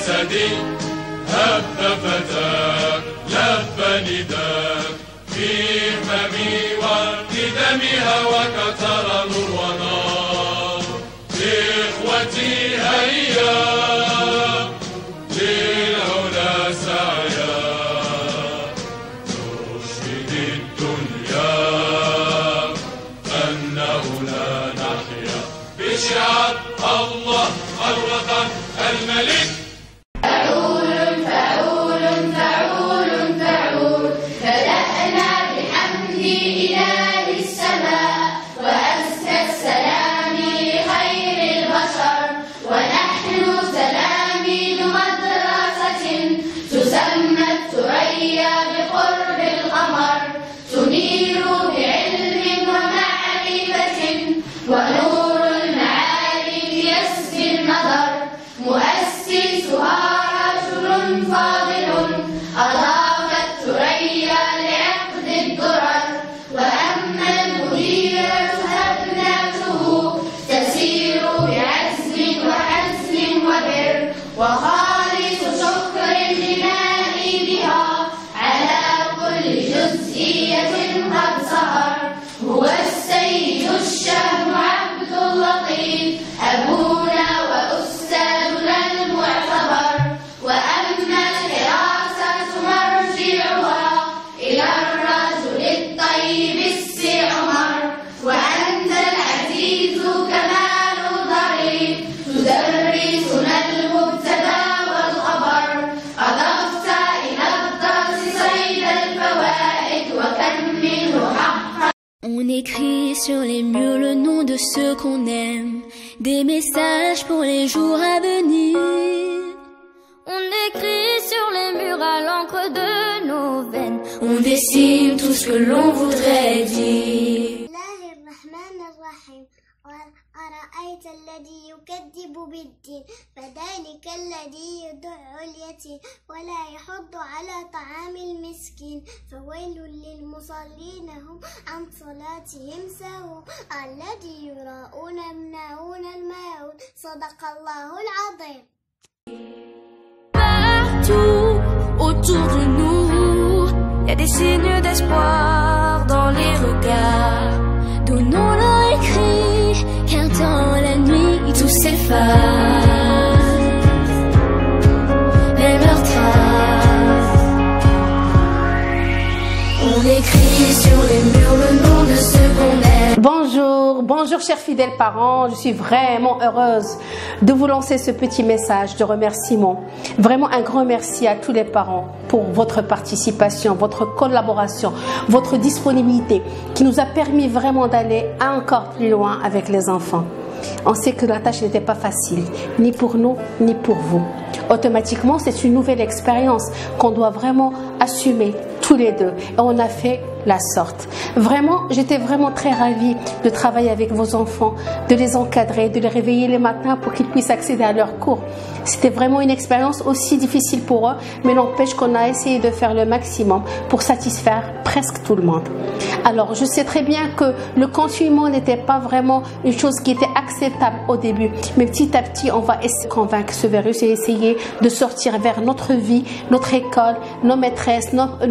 جسدي هب فتاك لب نداك في هممي وندم هواك ترى نور ونار إخوتي هيا للعلا سعيا نشهد الدنيا أنه لا نحيا بشعار الله الوطن الملك. فعول فعول فعول فعول بدأنا بحمد إله السماء وأزكى السلام لخير البشر ونحن تلاميذ مدرسة تسمى الثريا بقرب القمر تنير بعلم ومعرفة ونور المعارف يسقي النظر مؤسسها رجل فاضل أضاف الثريا لعقد الدرر وأما المديرة أبناته تسير بعزم وحزم وبر وخالص شكر لنائبها على كل جزئية قد ظهر هو السيد الشهم عبد اللطيف أبونا وأستاذنا المعتبر وأما الحراسة مرجعها إلى الرجل الطيب السي عمر وأنت العزيز كمال ضريب تدرسنا المبتدا والخبر أضفت إلى الدرس صيد الفوائد وكم منه حقا. On écrit sur les murs le nom de ceux qu'on aime, des messages pour les jours à venir. On écrit sur les murs à l'encre de nos veines, on dessine tout ce que l'on voudrait dire. أرأيت الذي يكذب بالدين فذلك الذي يدع اليتيم ولا يحض على طعام المسكين فويل للمصلين هم عن صلاتهم ساهون الذي يراءون يمنعون الماعون صدق الله العظيم. Partout autour de nous, il y a des signes d'espoir dans les regards. Donnons-leur écrit, car dans la nuit tout s'efface, même leurs traces. On écrit sur les murs le nom de ceux qu'on aime. Bonjour chers fidèles parents, je suis vraiment heureuse de vous lancer ce petit message de remerciement. Vraiment un grand merci à tous les parents pour votre participation, votre collaboration, votre disponibilité qui nous a permis vraiment d'aller encore plus loin avec les enfants. On sait que la tâche n'était pas facile, ni pour nous, ni pour vous. Automatiquement, c'est une nouvelle expérience qu'on doit vraiment assumer tous les deux. Et on a fait la sorte. Vraiment, j'étais vraiment très ravie de travailler avec vos enfants, de les encadrer, de les réveiller les matins pour qu'ils puissent accéder à leurs cours. C'était vraiment une expérience aussi difficile pour eux, mais n'empêche qu'on a essayé de faire le maximum pour satisfaire presque tout le monde. Alors, je sais très bien que le confinement n'était pas vraiment une chose qui était acceptable au début, mais petit à petit, on va essayer de convaincre ce virus et essayer de sortir vers notre vie, notre école, nos maîtresses,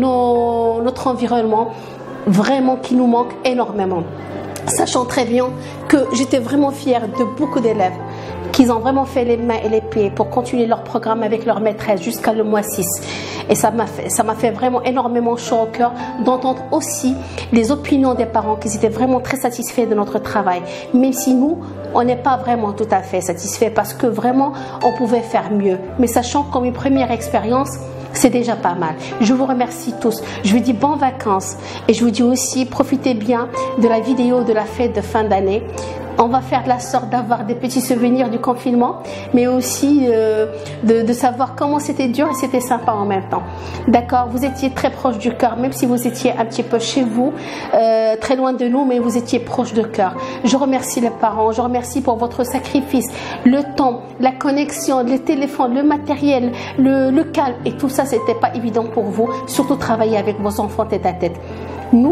notre environnement, vraiment qui nous manque énormément. Sachant très bien que j'étais vraiment fière de beaucoup d'élèves qu'ils ont vraiment fait les mains et les pieds pour continuer leur programme avec leur maîtresse jusqu'à le mois 6. Et ça m'a fait vraiment énormément chaud au cœur d'entendre aussi les opinions des parents qui étaient vraiment très satisfaits de notre travail. Même si nous, on n'est pas vraiment tout à fait satisfaits parce que vraiment, on pouvait faire mieux. Mais sachant comme une première expérience, c'est déjà pas mal. Je vous remercie tous. Je vous dis bonnes vacances. Et je vous dis aussi, profitez bien de la vidéo de la fête de fin d'année. On va faire de la sorte d'avoir des petits souvenirs du confinement, mais aussi de savoir comment c'était dur et c'était sympa en même temps. D'accord, vous étiez très proche du cœur, même si vous étiez un petit peu chez vous, très loin de nous, mais vous étiez proche de cœur. Je remercie les parents, je remercie pour votre sacrifice, le temps, la connexion, les téléphones, le matériel, le calme, et tout ça, c'était pas évident pour vous, surtout travailler avec vos enfants tête à tête. Nous,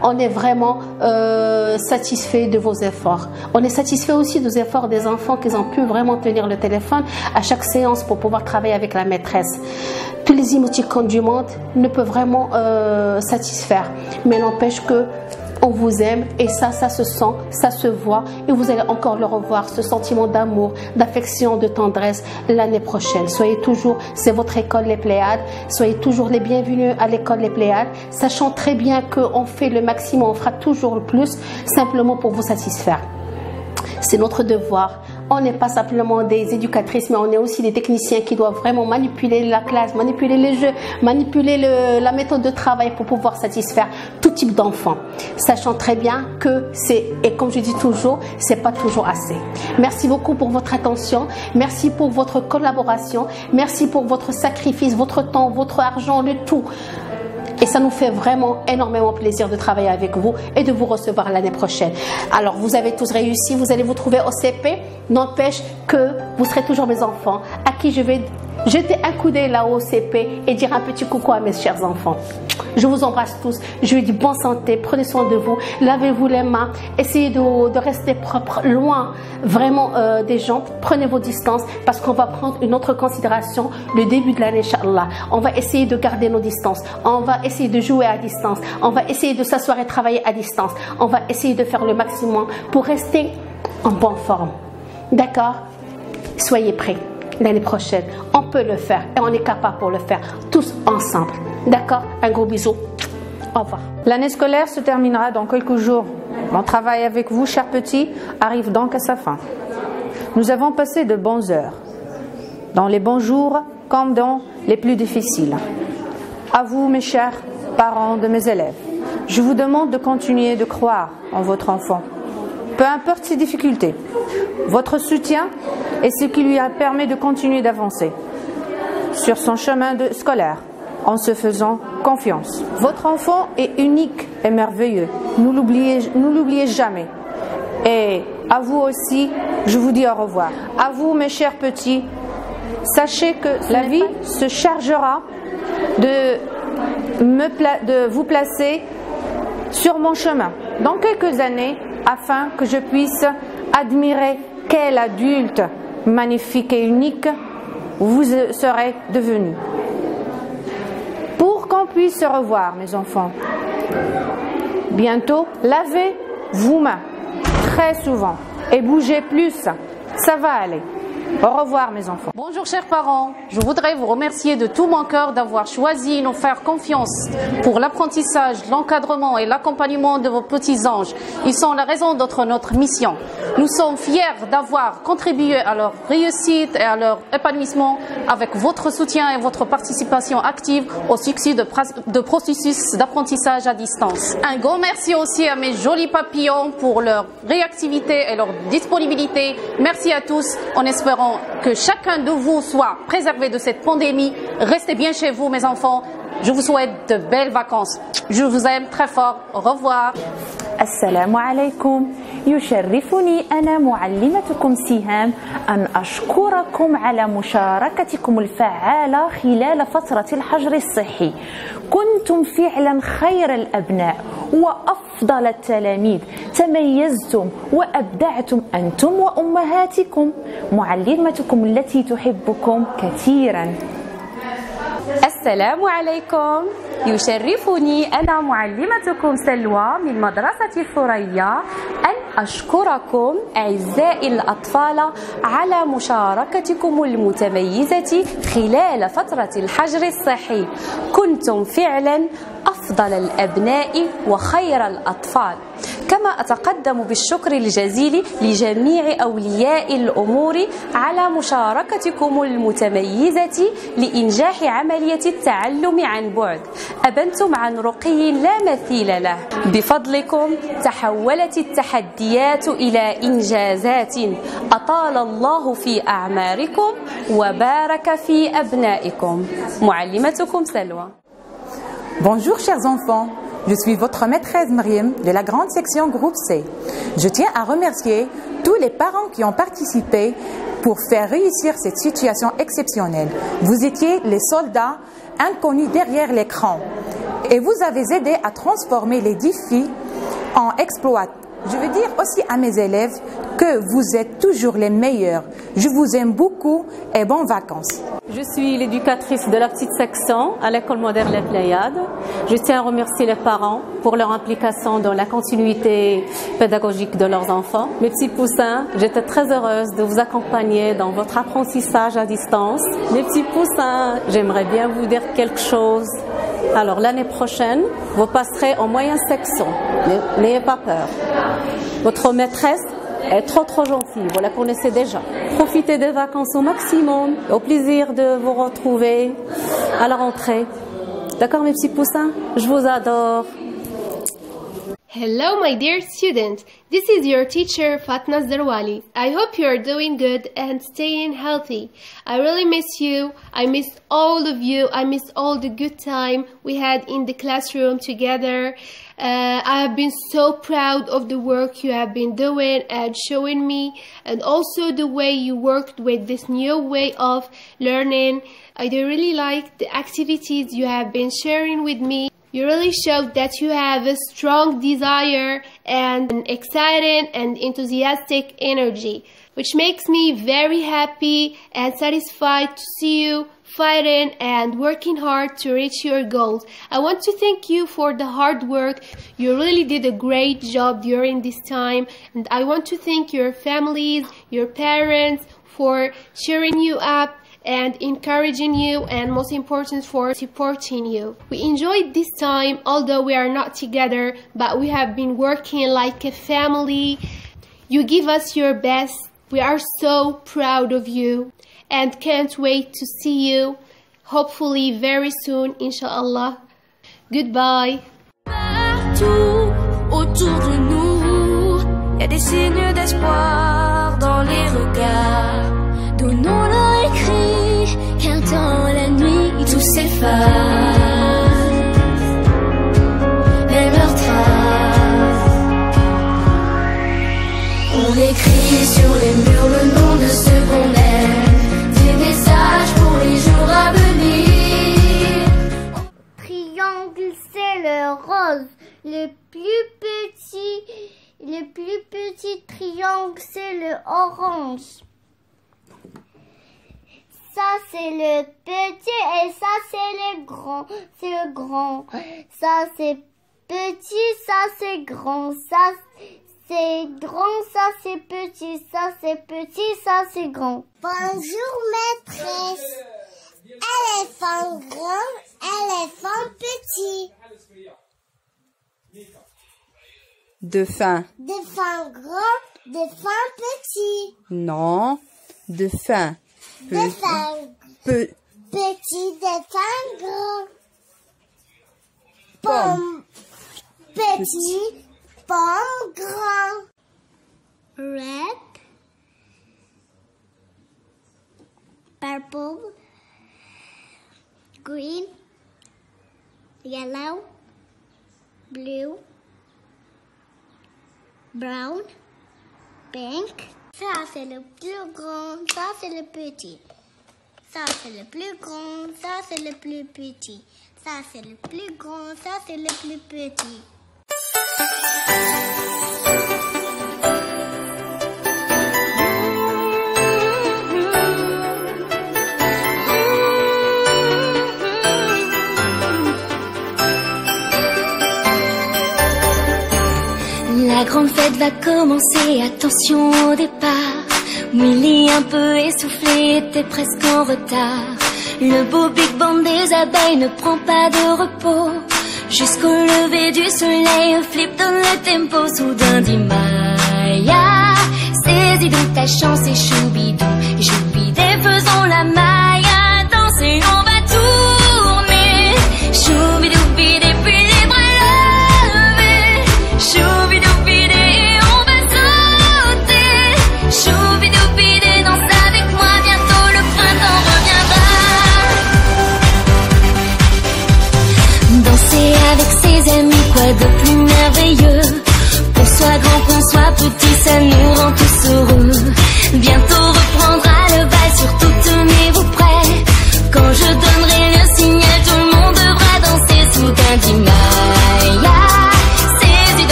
on est vraiment satisfait de vos efforts. On est satisfait aussi des efforts des enfants qui ont pu vraiment tenir le téléphone à chaque séance pour pouvoir travailler avec la maîtresse. Tous les émoticônes du monde ne peuvent vraiment satisfaire, mais n'empêche que on vous aime et ça se sent, ça se voit et vous allez encore le revoir, ce sentiment d'amour, d'affection, de tendresse l'année prochaine. Soyez toujours, c'est votre école les Pléiades, soyez toujours les bienvenus à l'école les Pléiades, sachant très bien qu'on fait le maximum, on fera toujours le plus, simplement pour vous satisfaire. C'est notre devoir. On n'est pas simplement des éducatrices, mais on est aussi des techniciens qui doivent vraiment manipuler la classe, manipuler les jeux, manipuler la méthode de travail pour pouvoir satisfaire tout type d'enfants. Sachant très bien que c'est, et comme je dis toujours, c'est pas toujours assez. Merci beaucoup pour votre attention. Merci pour votre collaboration. Merci pour votre sacrifice, votre temps, votre argent, le tout. Et ça nous fait vraiment énormément plaisir de travailler avec vous et de vous recevoir l'année prochaine. Alors, vous avez tous réussi, vous allez vous trouver au CP. N'empêche que vous serez toujours mes enfants, à qui je vais jeter un coup d'œil là au CP et dire un petit coucou à mes chers enfants. Je vous embrasse tous, je vous dis bonne santé, prenez soin de vous, lavez-vous les mains, essayez de rester propre, loin vraiment des gens, prenez vos distances parce qu'on va prendre une autre considération le début de l'année, Inch'Allah. On va essayer de garder nos distances, on va essayer de jouer à distance, on va essayer de s'asseoir et travailler à distance, on va essayer de faire le maximum pour rester en bonne forme. D'accord? Soyez prêts. L'année prochaine, on peut le faire et on est capable pour le faire tous ensemble. D'accord? Un gros bisou. Au revoir. L'année scolaire se terminera dans quelques jours. Mon travail avec vous, chers petits, arrive donc à sa fin. Nous avons passé de bonnes heures, dans les bons jours comme dans les plus difficiles. À vous, mes chers parents de mes élèves, je vous demande de continuer de croire en votre enfant. Peu importe ses difficultés, votre soutien est ce qui lui permet de continuer d'avancer sur son chemin scolaire en se faisant confiance. Votre enfant est unique et merveilleux. Ne l'oubliez jamais. Et à vous aussi, je vous dis au revoir. À vous, mes chers petits, sachez que la vie se chargera de vous placer sur mon chemin dans quelques années afin que je puisse admirer quel adulte magnifique et unique vous serez devenu. Pour qu'on puisse se revoir, mes enfants, bientôt, lavez vos mains très souvent et bougez plus, ça va aller. Au revoir mes enfants. Bonjour chers parents, je voudrais vous remercier de tout mon cœur d'avoir choisi nous faire confiance pour l'apprentissage, l'encadrement et l'accompagnement de vos petits anges. Ils sont la raison de notre mission. Nous sommes fiers d'avoir contribué à leur réussite et à leur épanouissement avec votre soutien et votre participation active au succès de processus d'apprentissage à distance. Un grand merci aussi à mes jolis papillons pour leur réactivité et leur disponibilité. Merci à tous en espérant que chacun de vous soit préservé de cette pandémie. Restez bien chez vous mes enfants. Je vous souhaite de belles vacances. Je vous aime très fort. Au revoir. السلام عليكم. يشرفني أنا معلمتكم سهام أن أشكركم على مشاركتكم الفعالة خلال فترة الحجر الصحي. كنتم فعلا خير الأبناء وأفضل التلاميذ، تميزتم وأبدعتم أنتم وأمهاتكم، معلمتكم التي تحبكم كثيرا. السلام عليكم. يشرفني أنا معلمتكم سلوى من مدرسة الثريا أن أشكركم أعزائي الأطفال على مشاركتكم المتميزة خلال فترة الحجر الصحي. كنتم فعلا أفضل الأبناء وخير الأطفال. كما أتقدم بالشكر الجزيل لجميع أولياء الأمور على مشاركتكم المتميزة لإنجاح عملية التعلم عن بعد. أبنتم عن رقي لا مثيل له. بفضلكم تحولت التحديات إلى إنجازات. أطال الله في أعماركم وبارك في أبنائكم. معلمتكم سلوى. Bonjour chers enfants, je suis votre maîtresse Mariam de la grande section groupe C. Je tiens à remercier tous les parents qui ont participé pour faire réussir cette situation exceptionnelle. Vous étiez les soldats inconnus derrière l'écran et vous avez aidé à transformer les défis on exploite. Je veux dire aussi à mes élèves que vous êtes toujours les meilleurs. Je vous aime beaucoup et bonnes vacances. Je suis l'éducatrice de la petite section à l'école moderne Les Pléiades. Je tiens à remercier les parents pour leur implication dans la continuité pédagogique de leurs enfants. Mes petits poussins, j'étais très heureuse de vous accompagner dans votre apprentissage à distance. Mes petits poussins, j'aimerais bien vous dire quelque chose. Alors l'année prochaine, vous passerez en moyenne section. N'ayez pas peur. Votre maîtresse est trop gentille, vous la connaissez déjà. Profitez des vacances au maximum, au plaisir de vous retrouver à la rentrée. D'accord mes petits poussins? Je vous adore. Hello my dear student, this is your teacher Fatna Zarwali. I hope you are doing good and staying healthy. I really miss you, I miss all of you, I miss all the good time we had in the classroom together. I have been so proud of the work you have been doing and showing me, and also the way you worked with this new way of learning. I do really like the activities you have been sharing with me. You really showed that you have a strong desire and an exciting and enthusiastic energy, which makes me very happy and satisfied to see you fighting and working hard to reach your goals. I want to thank you for the hard work. You really did a great job during this time, and I want to thank your families, your parents for cheering you up and encouraging you, and most important, for supporting you. We enjoyed this time, although we are not together, but we have been working like a family. You give us your best. We are so proud of you and can't wait to see you, hopefully very soon, inshallah. Goodbye. Partout autour de nous, il y a des signes d'espoir dans les regards. Donnons-leur écrit, car dans la nuit tout s'efface. Même leurs traces. On écrit sur les murs le nom de ceux qu'on aime, des messages pour les jours à venir. Triangle, c'est le rose. Le plus petit triangle, c'est le orange. Ça c'est le petit et ça c'est le grand. C'est le grand. Ça c'est petit, ça c'est grand. Ça c'est grand, ça c'est petit. Ça c'est petit, ça c'est grand. Bonjour maîtresse. Éléphant grand, éléphant petit. Dauphin. Dauphin grand, dauphin petit. Non, dauphin. Dauphin petit, dauphin grand. Pomme petit, pomme grand. Red, purple, green, yellow, blue, brown, pink. Ça c'est le plus grand, ça c'est le petit. Ça c'est le plus grand, ça c'est le plus petit. Ça c'est le plus grand, ça c'est le plus petit. La grande fête va commencer, attention au départ. Willy, un peu essoufflé, était presque en retard. Le beau Big Band des abeilles ne prend pas de repos. Jusqu'au lever du soleil, un flip dans le tempo. Soudain dit Maya, saisis donc ta chance et choubidou. Choubidé, faisons la Maya, danser, on va tourner. Choubidou-bidé, puis les bras levés. Choubidou-bidé, on va sauter. Choubidou-bidé, danse avec moi, bientôt le printemps reviendra. Danser avec ses amis, quoi de plus merveilleux. Qu'on soit grand, qu'on soit petit, ça nous rend tous heureux. Bientôt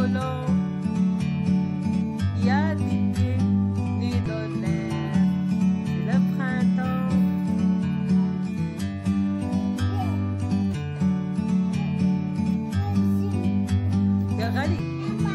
rigolo. Il y a des pieds nus dans l'air. C'est le printemps. يا غالي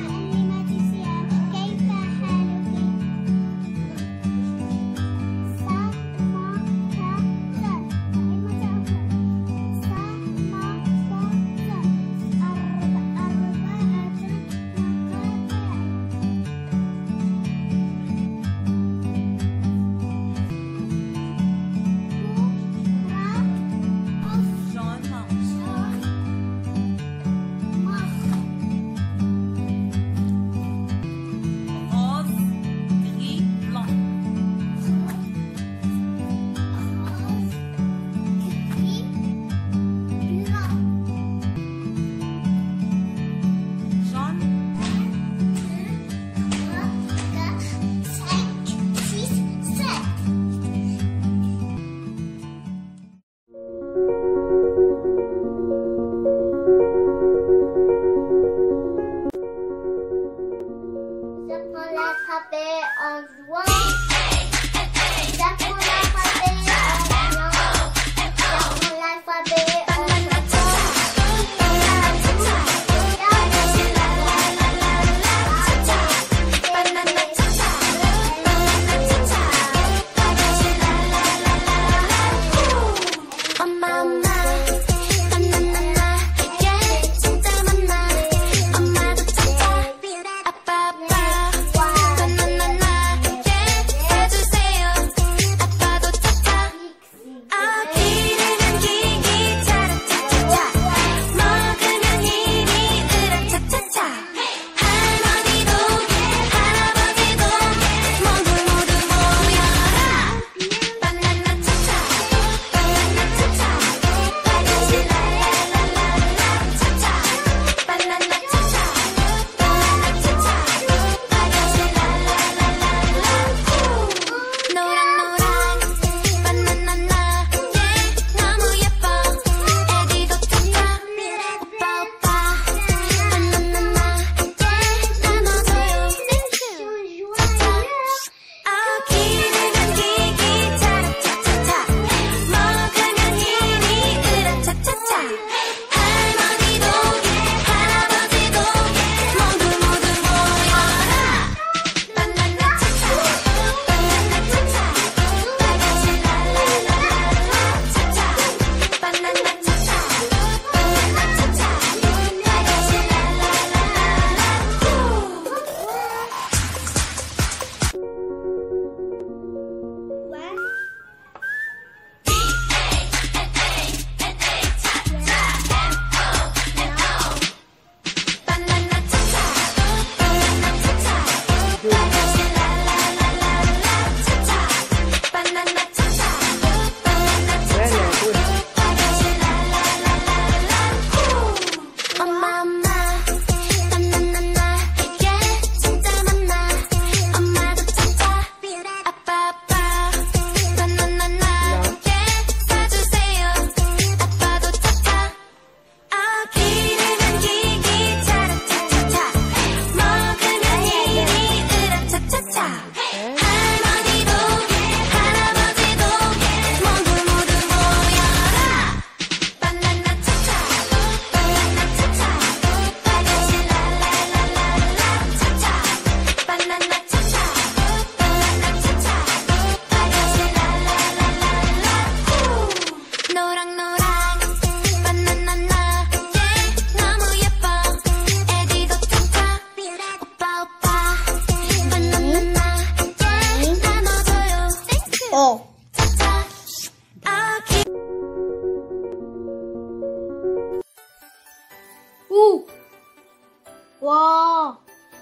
Wa.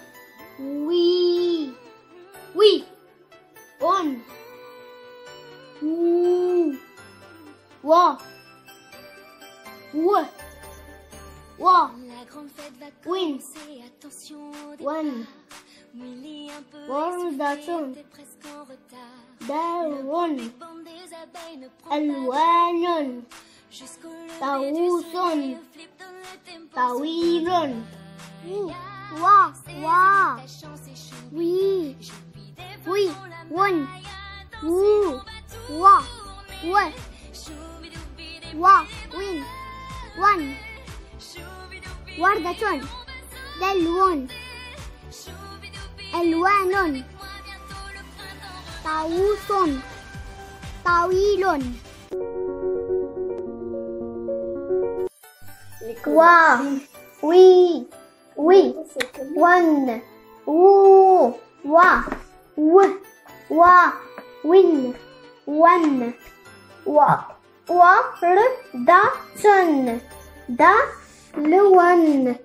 Oui. Oui. On. Ou. Wa. Wa. Wa. Win. One. One داتون دارون ألوان طاووس طويل wa, wa. Oui, oui, one, woo, wa, wa. Wa, win, one. وردة دلو ألوان طاووس طويل وا وي وي ون وو وا وا وين ون وردة دا لون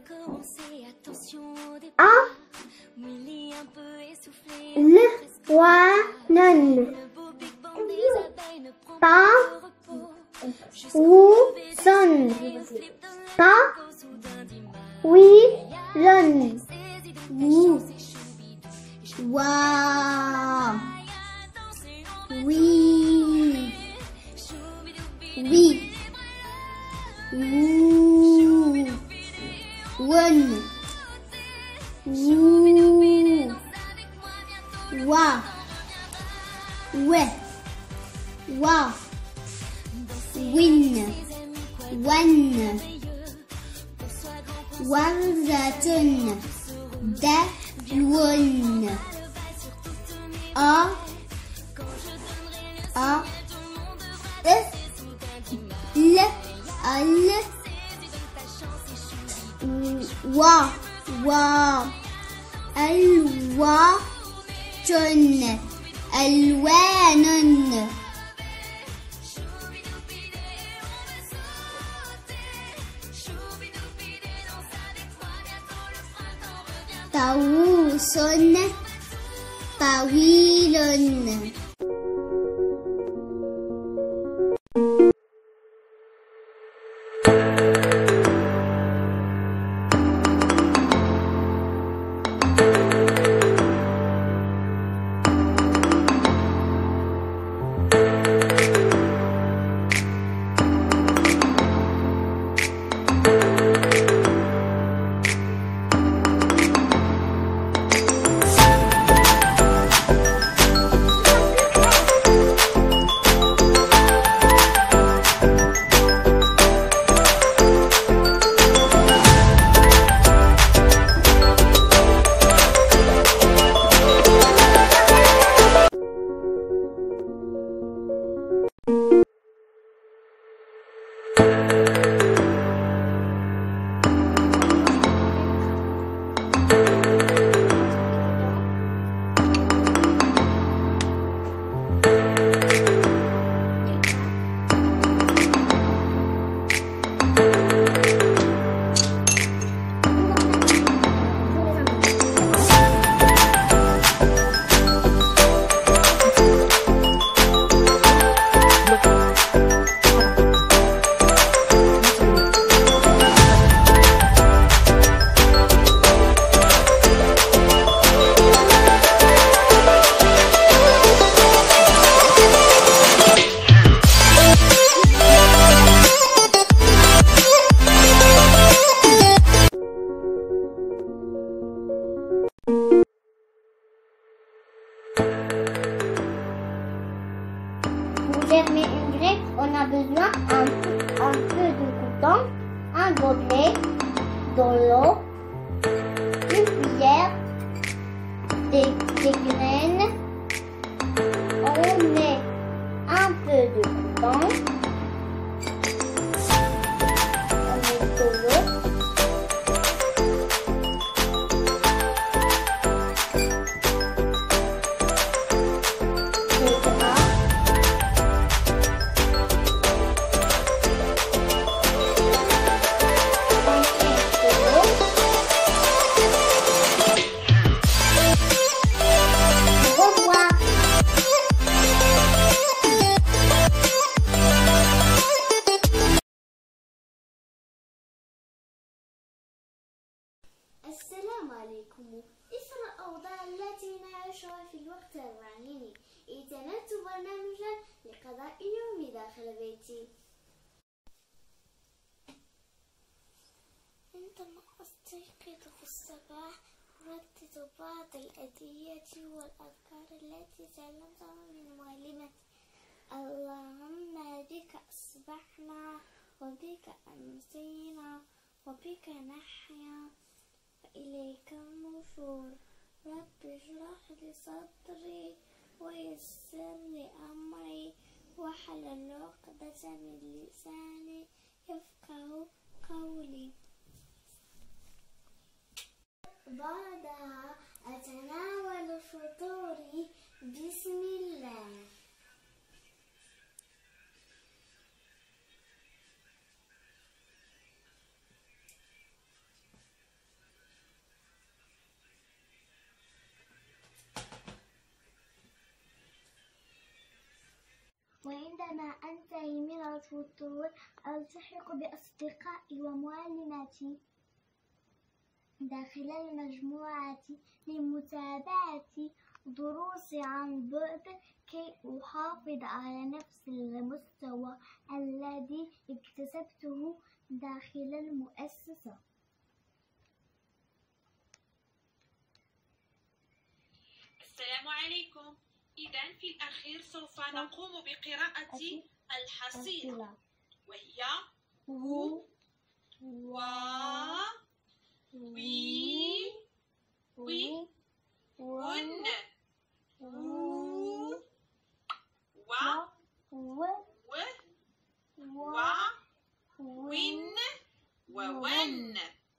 لوان طاووس طويل واو وي وي ون وا وا وين ون وردة دلو وا ألوان طاووس طويل fermer une grecque, on a besoin un peu de coton, un gobelet, de l'eau, une cuillère, des graines. On met un peu de coton, on met de l'eau. السلام عليكم. إثر الأوضاع التي نعيشها في الوقت الراهن اعتمدت برنامجا لقضاء يومي داخل بيتي. عندما أستيقظ في الصباح أردد بعض الأدعية والأذكار التي تعلمتها من معلمتي. اللهم بك أصبحنا وبك أمسينا وبك نحيا وإليك النشور. رب اشرح لي صدري ويسر لي أمري واحلل عقدة من لساني يفقه قولي. بعدها أتناول فطوري بسم الله. وعندما أنتهي من الفطور ألتحق بأصدقائي ومعلماتي داخل المجموعة لمتابعة دروسي عن بعد كي أحافظ على نفس المستوى الذي اكتسبته داخل المؤسسة. السلام عليكم. إذن في الأخير سوف نقوم بقراءة الحصيلة وهي و و وي وي ون و و وين وون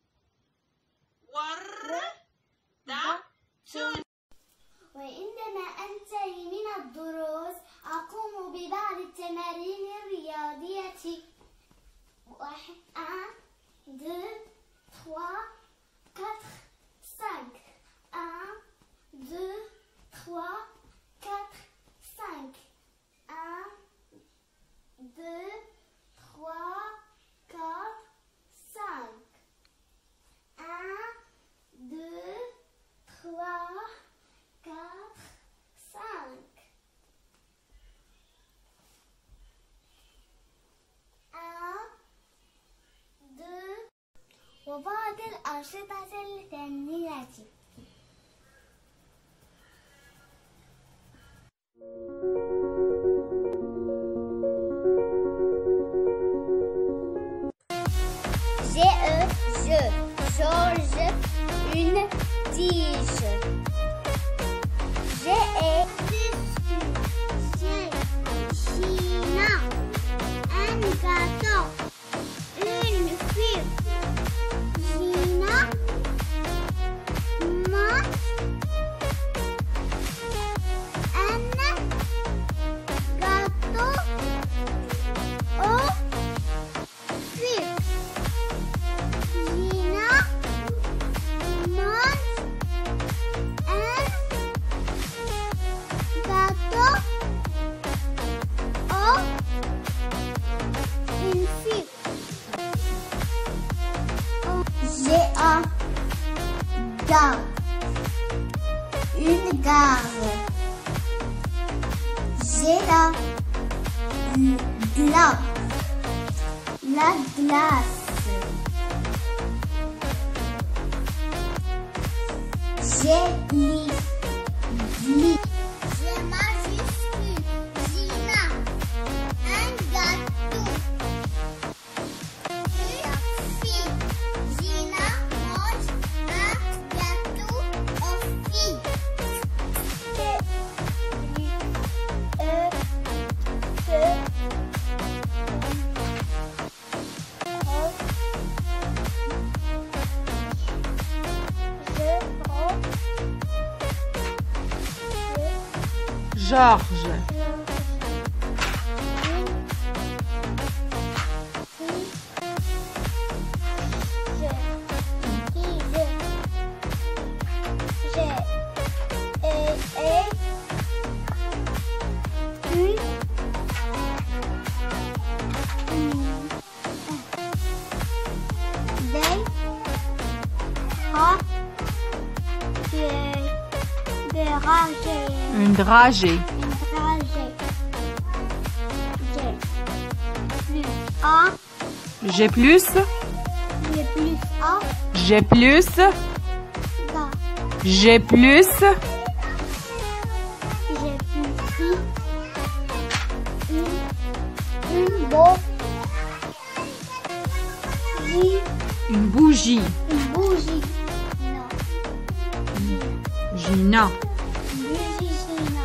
ور دا تن. وعندما أنتهي من الدروس أقوم ببعض التمارين الرياضية. 1 2 3 4 5 1 2 3 4 5 1 2 3 4 5 1 2 3 4 5 1 2 وبعض الأنشطة الفنية. Je change une tige. J'ai Gina un gâteau, une fille. Gina mange un gâteau aux filles. Gina mange un gâteau aux une fille. J'ai un gare, une gare. J'ai la glace. J'ai J'ai majuscule. Gina un gâteau. Une fille. Gina mange un gâteau aux filles. Georges. Une dragée. J'ai plus A. J'ai plus. G plus. Une bougie. Une bougie. Gina. Bougie Gina.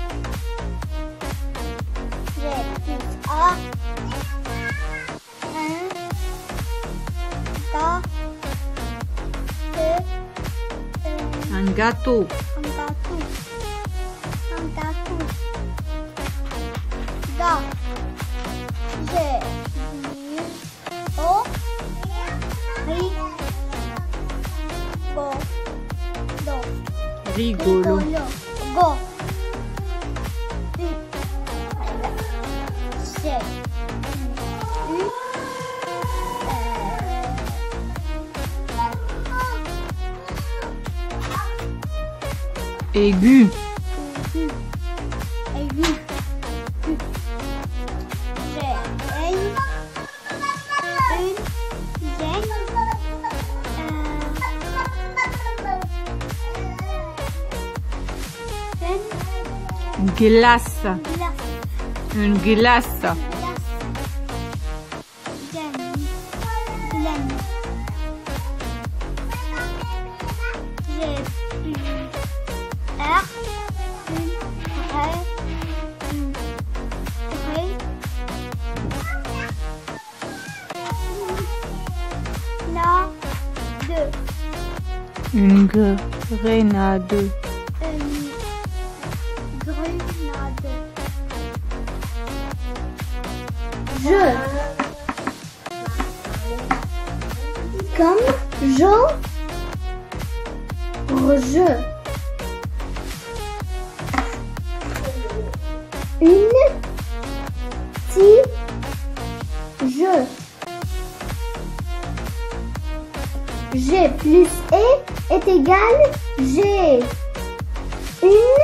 J'ai plus A. Un gâteau. Un gâteau. Un gâteau. Da. J'ai O. Ri. Go. Do. Rigolo. Go. J'ai Aigu. Aigu. J'ai glace. Une glace. Une grenade. Je. Comme je. Une. Je. G plus E est égal G. Une.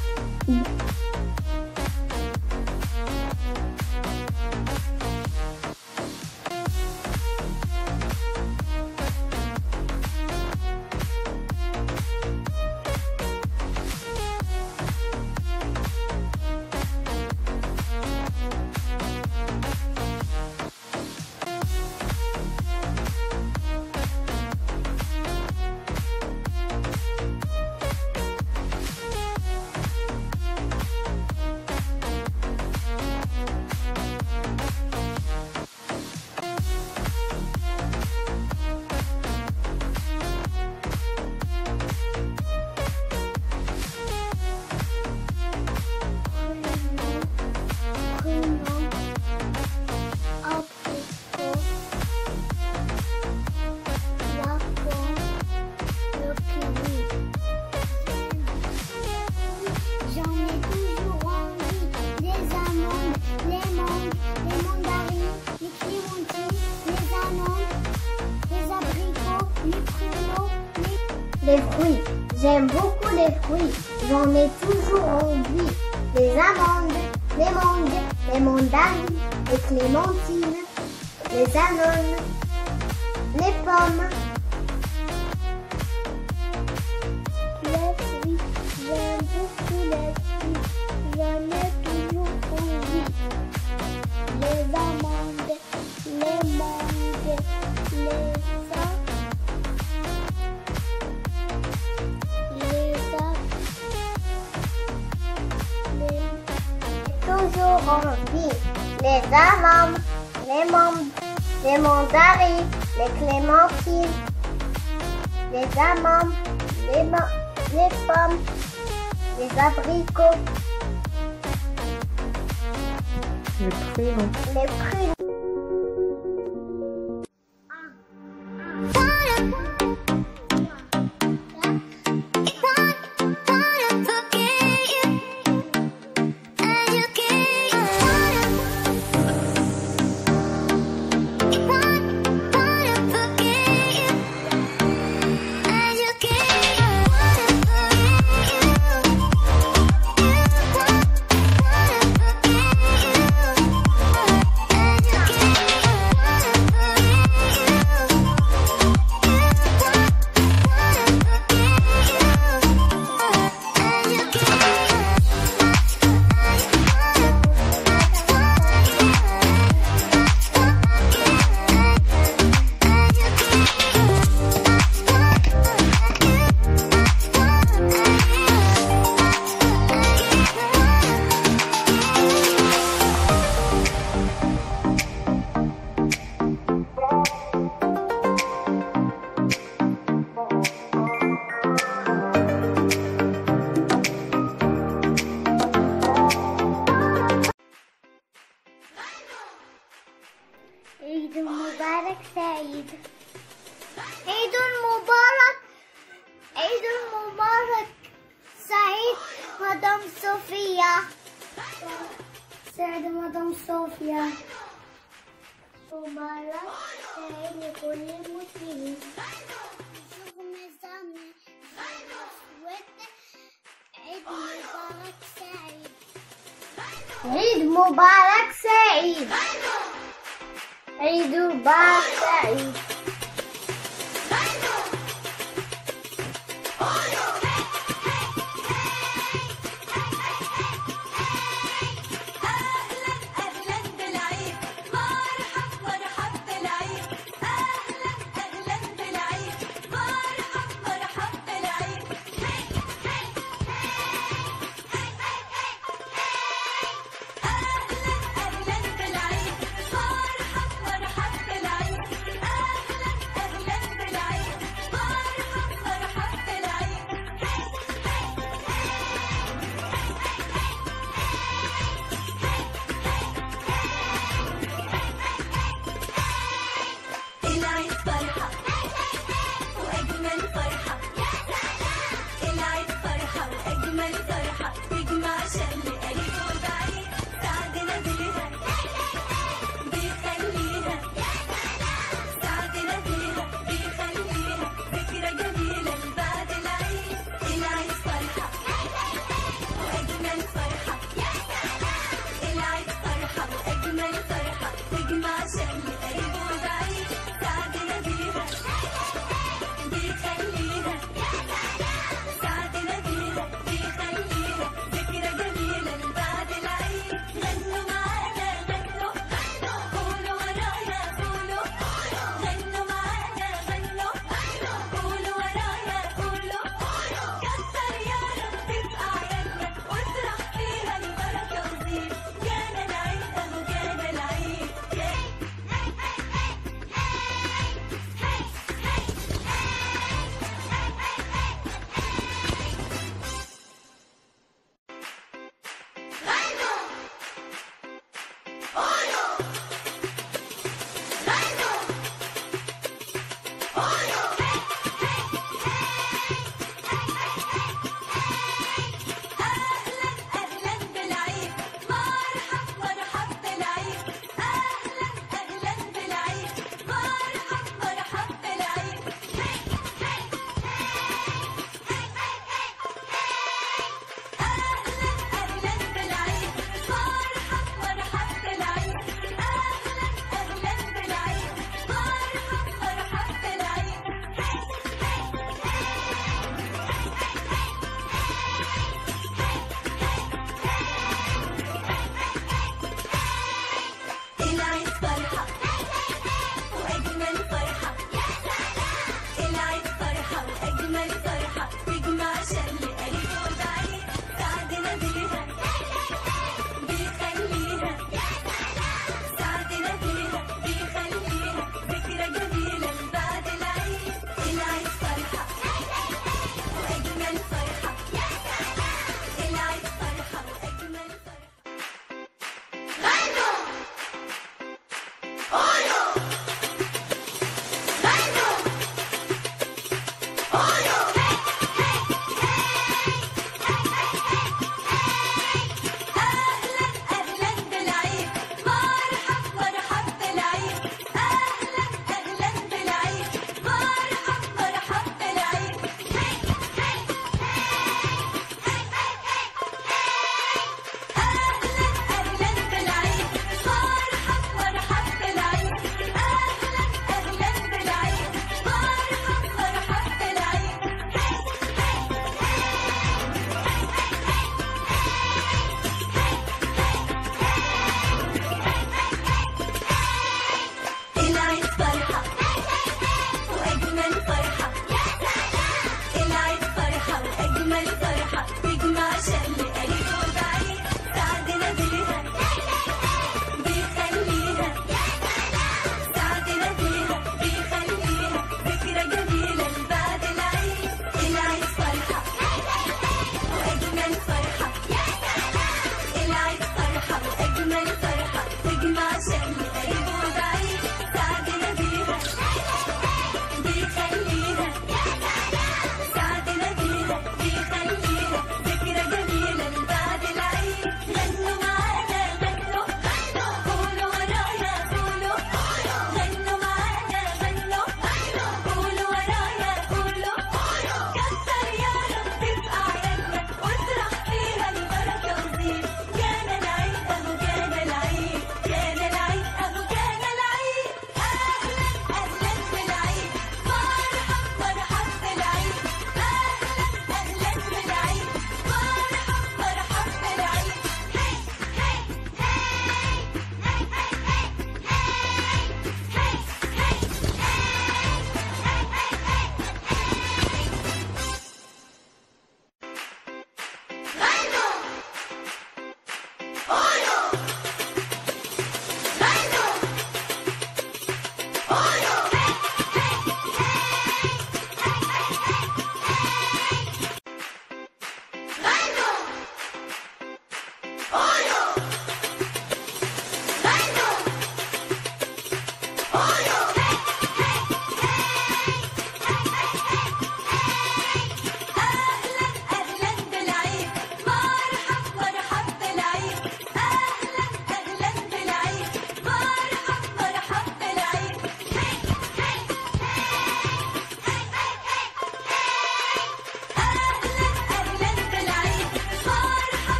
Les fruits. J'aime beaucoup les fruits. J'en ai toujours envie. Les amandes, les mangues, les mandarines, les clémentines, les ananes, les pommes. Les fruits. J'aime beaucoup les fruits. J'en ai toujours envie. Les amandes, les mangues, toujours envie. Les amandes, les mandarines, les clémentines, les amandes, les pommes, les abricots, les pruneaux. Les pruneaux. عيد مدام صوفيا. مبارك عيد لكل المسلمين. عيد مبارك سعيد. عيد مبارك سعيد.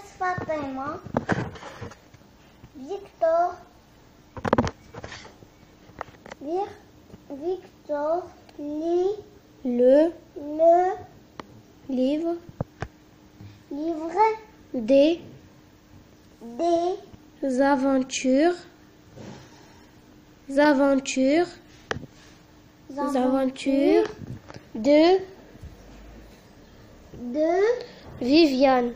Fatima. Victor. Victor lit le livre des aventures de Viviane.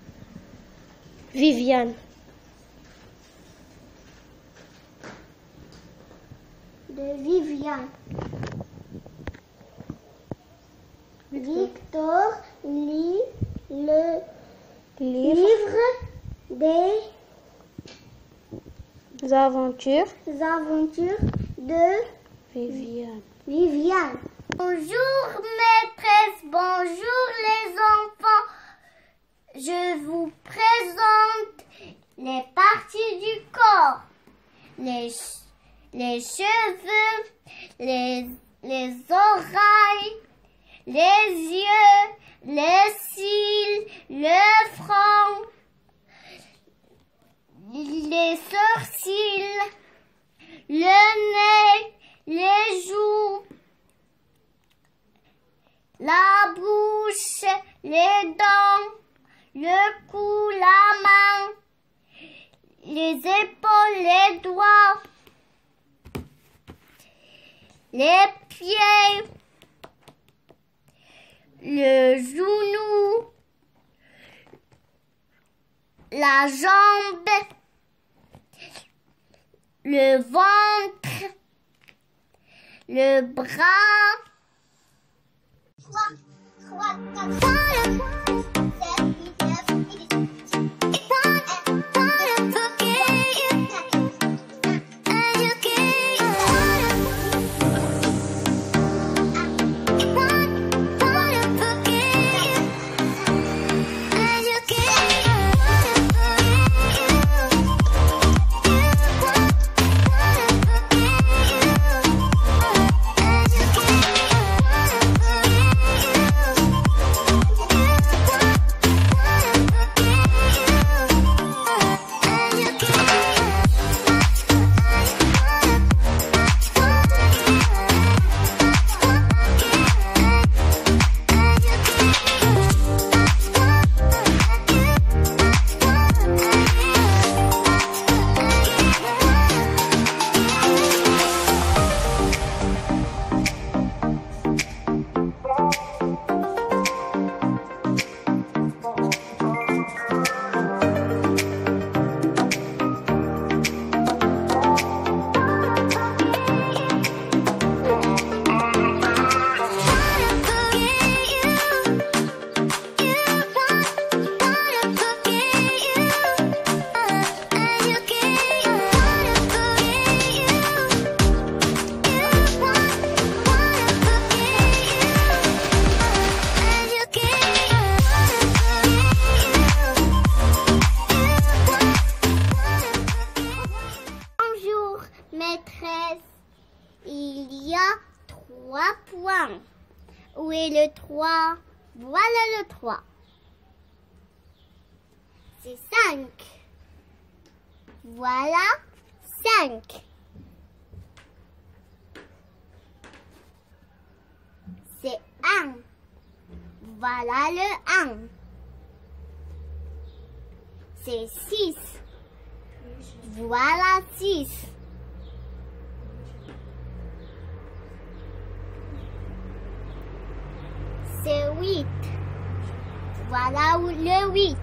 Victor lit le livre des aventures de Viviane. Bonjour maîtresse, bonjour les enfants. Je vous présente les parties du corps. Les cheveux, les oreilles, les yeux, les cils, le front, les sourcils, le nez, les joues, la bouche, les dents, le cou, la main, les épaules, les doigts, les pieds, le genou, la jambe, le ventre, le bras. 3, 4, 5, 7, 8, 9, 10. Il y a 3 points. Où est le 3? Voilà le 3. C'est 5. Voilà 5. C'est 1. Voilà le 1. C'est 6. Voilà 6. C'est 8. Voilà le 8.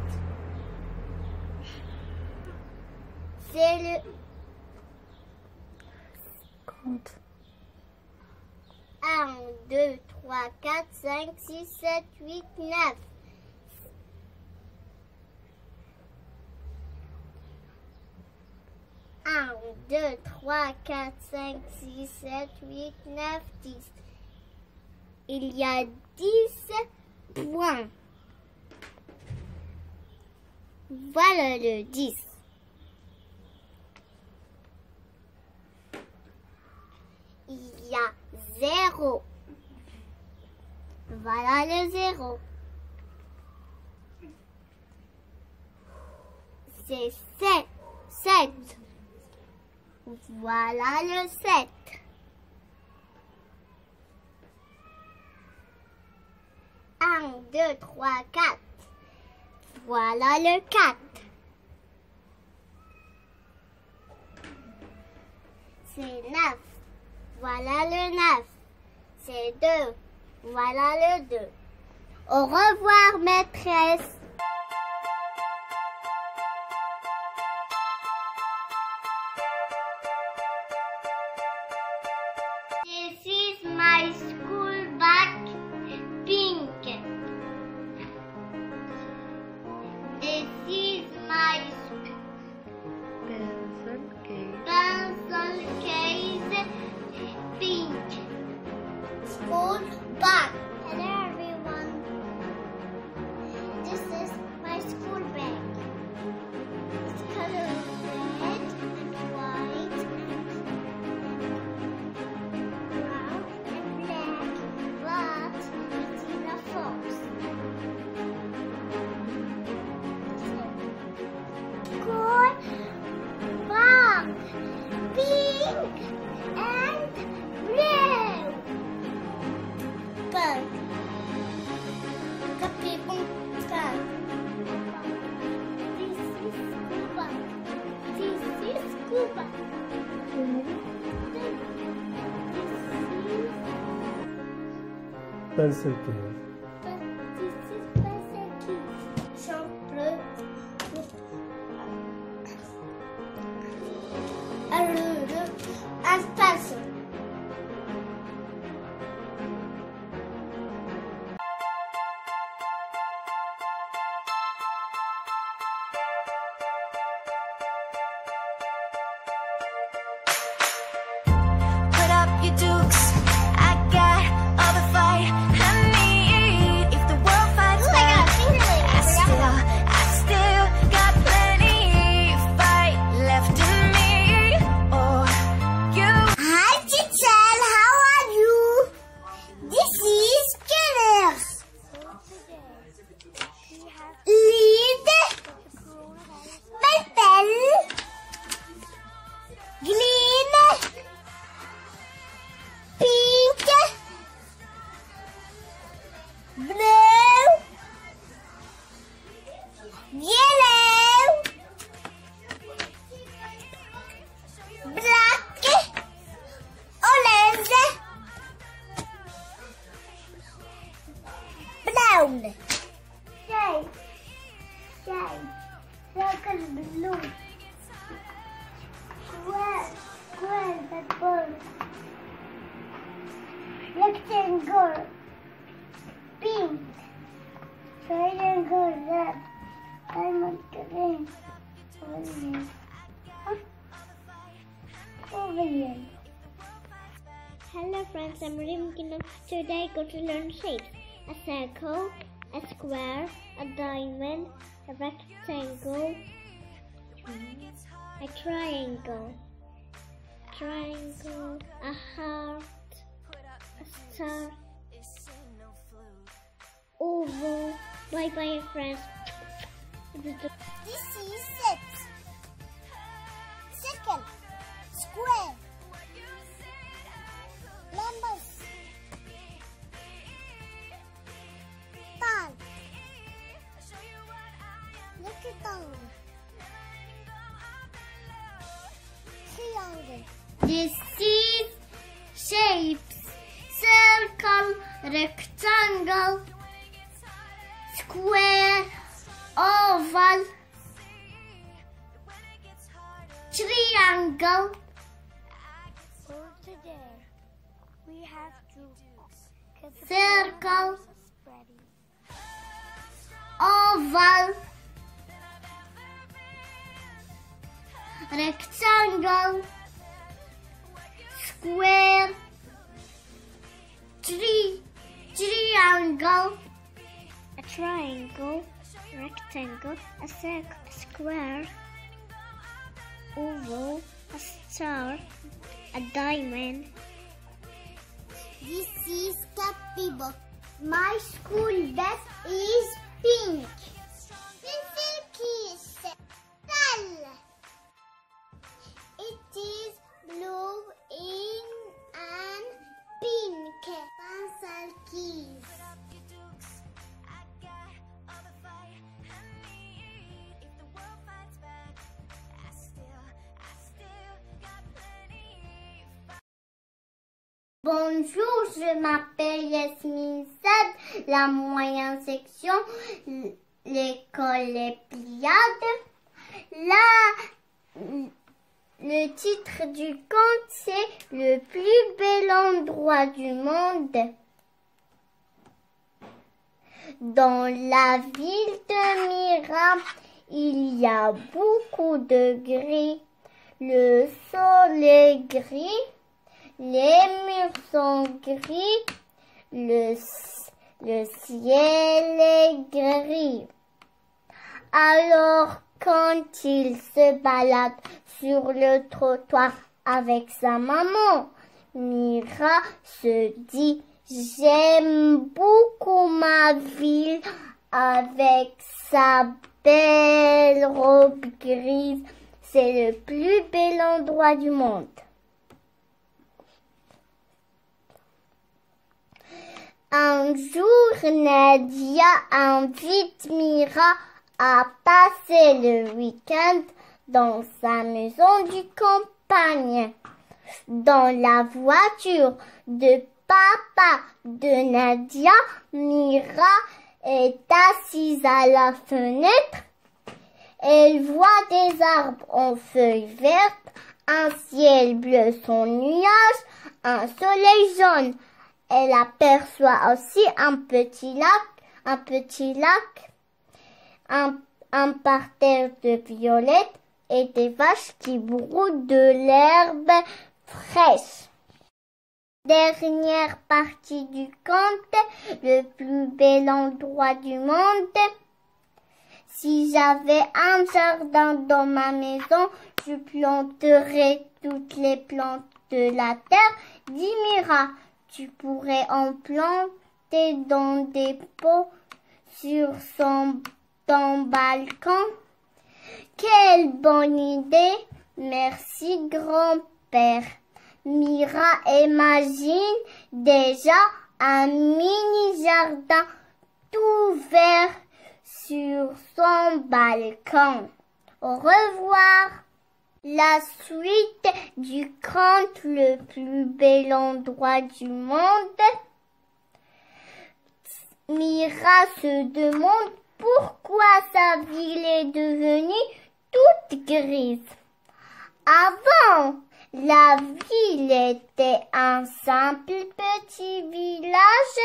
C'est le... Compte. 1, 2, 3, 4, 5, 6, 7, 8, 9. 1, 2, 3, 4, 5, 6, 7, 8, 9, 10. Il y a 10 points. Voilà le 10. Il y a 0. Voilà le 0. C'est 7. 7. Voilà le 7. 1, 2, 3, 4. Voilà le 4. C'est 9. Voilà le 9. C'est 2. Voilà le 2. Au revoir, maîtresse. This is my school bag, pink. This is my pencil case, pink. School bag. Hello everyone. This is my school bag. It's colored red and white and brown and black, but it's in a box. School bag, pink and blue. Bag. Kapibong bag. This is scuba. This is scuba. Pencil case. This is pencil case. Shampoo. A ruler and pencil. Put up your dukes. I got all the fight I need. If the world fights back, I still got plenty fight left in me. Oh, you. Hi, teacher. How are you? This is Keller. Lead. Purple. Green. Pink. Blue. Yellow. Black. Orange. Brown. Shade. Circle blue. Square, that bird. Rectangle. Pink. Triangle red. Diamond green. Oval. Hello friends, I'm Rimkino. Today I'm going to learn shapes. A circle, a square, a diamond, a rectangle, a triangle, a heart, a star, oval. Bye bye friends. This is set. Circle, square, numbers, tall. Look at down. Triangle. This is shapes. Circle, rectangle, square, oval, triangle. Go to there. We have to circle, oval, rectangle, square, triangle, a triangle, rectangle, a circle, a square, oval, a star, a diamond. This is Capibo. My school bus is pink. Pencil kiss. Bonjour, je m'appelle Yasmine Sad, la moyenne section, l'école Les Pléiades. Là, le titre du conte, c'est le plus bel endroit du monde. Dans la ville de Mira, il y a beaucoup de gris. Le sol est gris, les murs sont gris, le ciel est gris. Alors, quand il se balade sur le trottoir avec sa maman, Mira se dit: j'aime beaucoup ma ville avec sa belle robe grise. C'est le plus bel endroit du monde. Un jour, Nadia invite Mira à passer le week-end dans sa maison du campagne. Dans la voiture de papa de Nadia, Mira est assise à la fenêtre. Elle voit des arbres en feuilles vertes, un ciel bleu sans nuages, un soleil jaune. Elle aperçoit aussi un petit lac, un parterre de violettes et des vaches qui broutent de l'herbe fraîche. Dernière partie du conte, le plus bel endroit du monde. Si j'avais un jardin dans ma maison, je planterais toutes les plantes de la terre. Dis Mira, tu pourrais en planter dans des pots sur ton balcon. Quelle bonne idée! Merci grand-père. Mira imagine déjà un mini-jardin tout vert sur son balcon. Au revoir. La suite du conte le plus bel endroit du monde. Mira se demande pourquoi sa ville est devenue toute grise. Avant, la ville était un simple petit village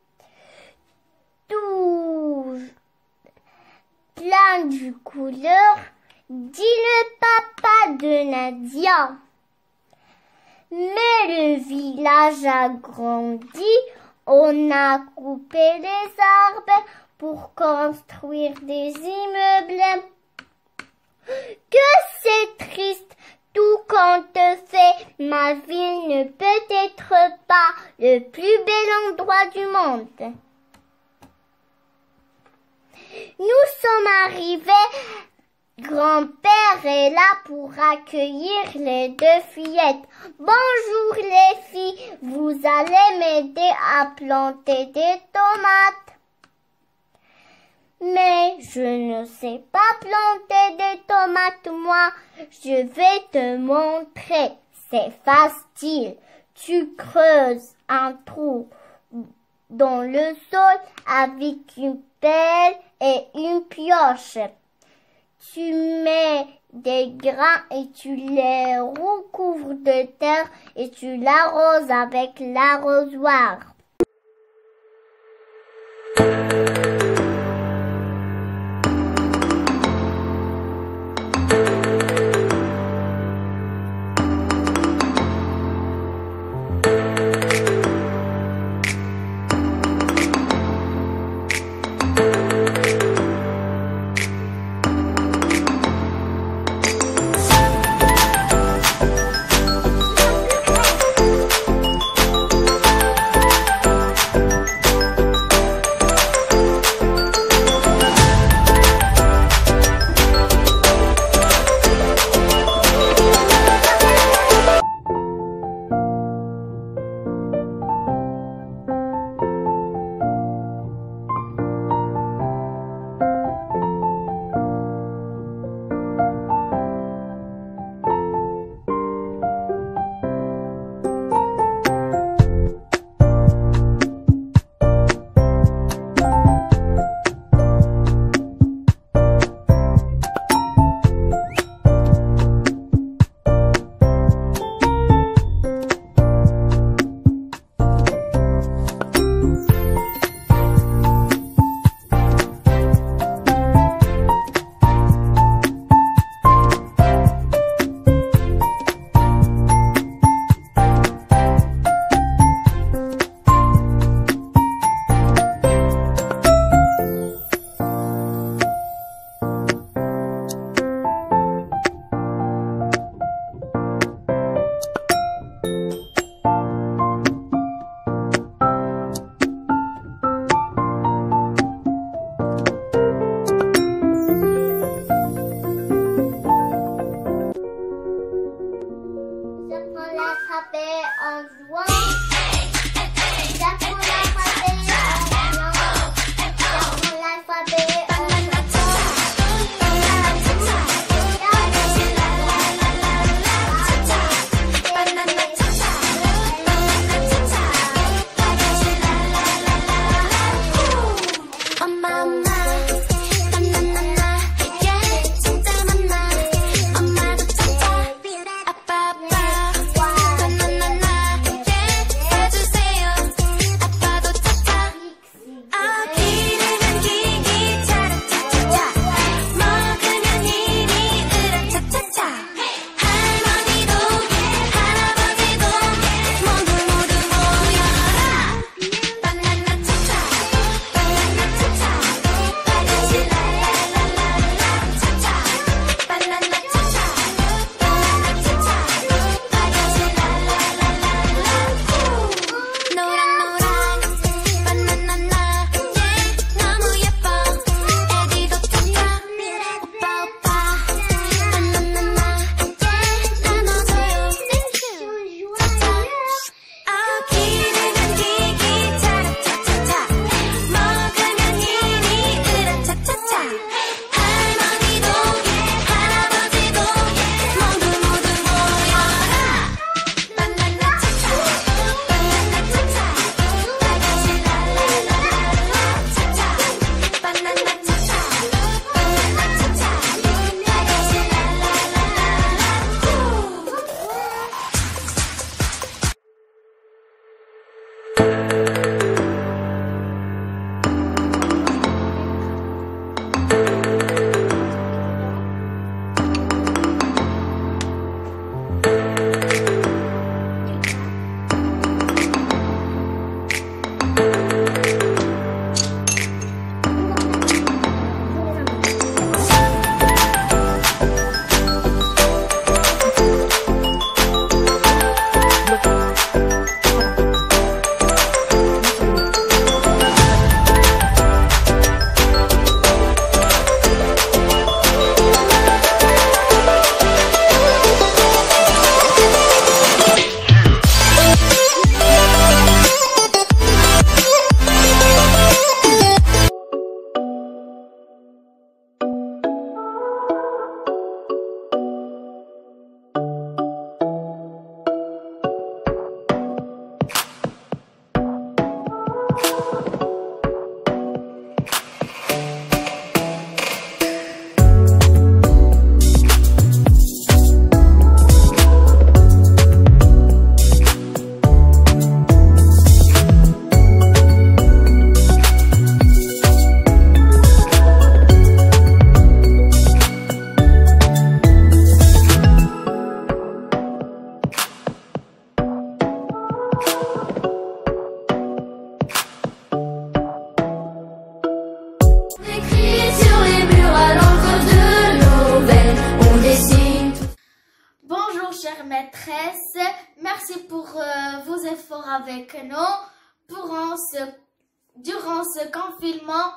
tout plein de couleurs, dit le papa de Nadia. Mais le village a grandi, on a coupé les arbres pour construire des immeubles. Que c'est triste, tout compte fait, ma ville ne peut être pas le plus bel endroit du monde. Nous sommes arrivés, grand-père est là pour accueillir les deux fillettes. Bonjour les filles, vous allez m'aider à planter des tomates. Mais je ne sais pas planter des tomates, moi. Je vais te montrer. C'est facile. Tu creuses un trou dans le sol avec une pelle et une pioche. Tu mets des grains et tu les recouvres de terre et tu l'arroses avec l'arrosoir. maîtresse, merci pour vos efforts avec nous. Durant ce confinement,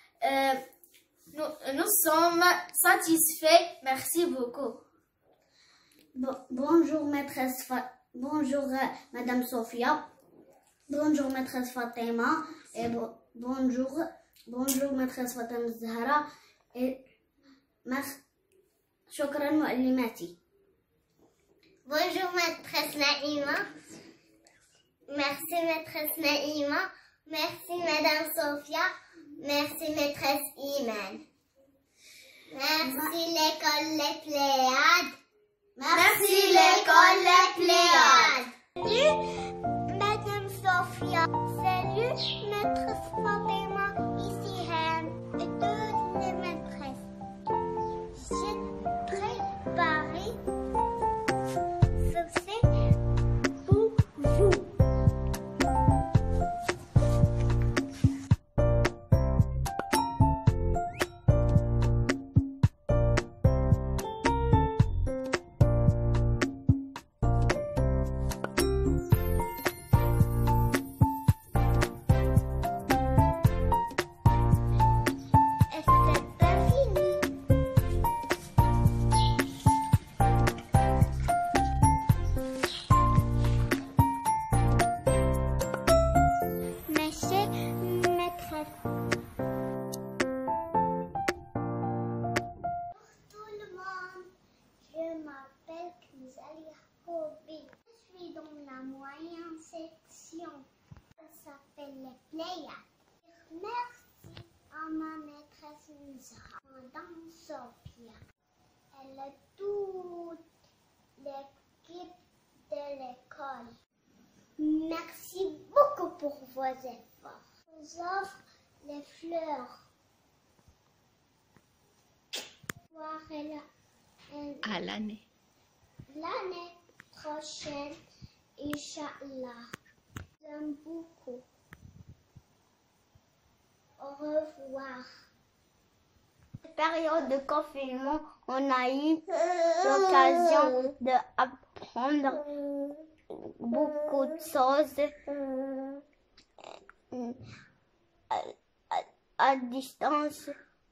nous sommes satisfaits. Merci beaucoup. Bonjour maîtresse bonjour Madame Sophia. Bonjour maîtresse Fatima. Et bonjour maîtresse Fatima Zahra. Et شكرا معلماتي. Bonjour maîtresse Naïma. Merci maîtresse Naïma. Merci Madame Sophia. Merci maîtresse Iman. Merci l'école Les Pléiades. Merci l'école Les Pléiades. Salut Madame Sophia. Salut maîtresse Fatima. Ici Ham et toutes les maîtresses. J'ai préparé ceci pour vous. Ça s'appelle les Pléiades. Merci à ma maîtresse Madame Sophia. Elle est toute l'équipe de l'école. Merci beaucoup pour vos efforts. Je vous offre les fleurs. À l'année. L'année prochaine, Inch'Allah. J'aime beaucoup. Au revoir. Période de confinement, on a eu l'occasion d'apprendre beaucoup de choses à distance.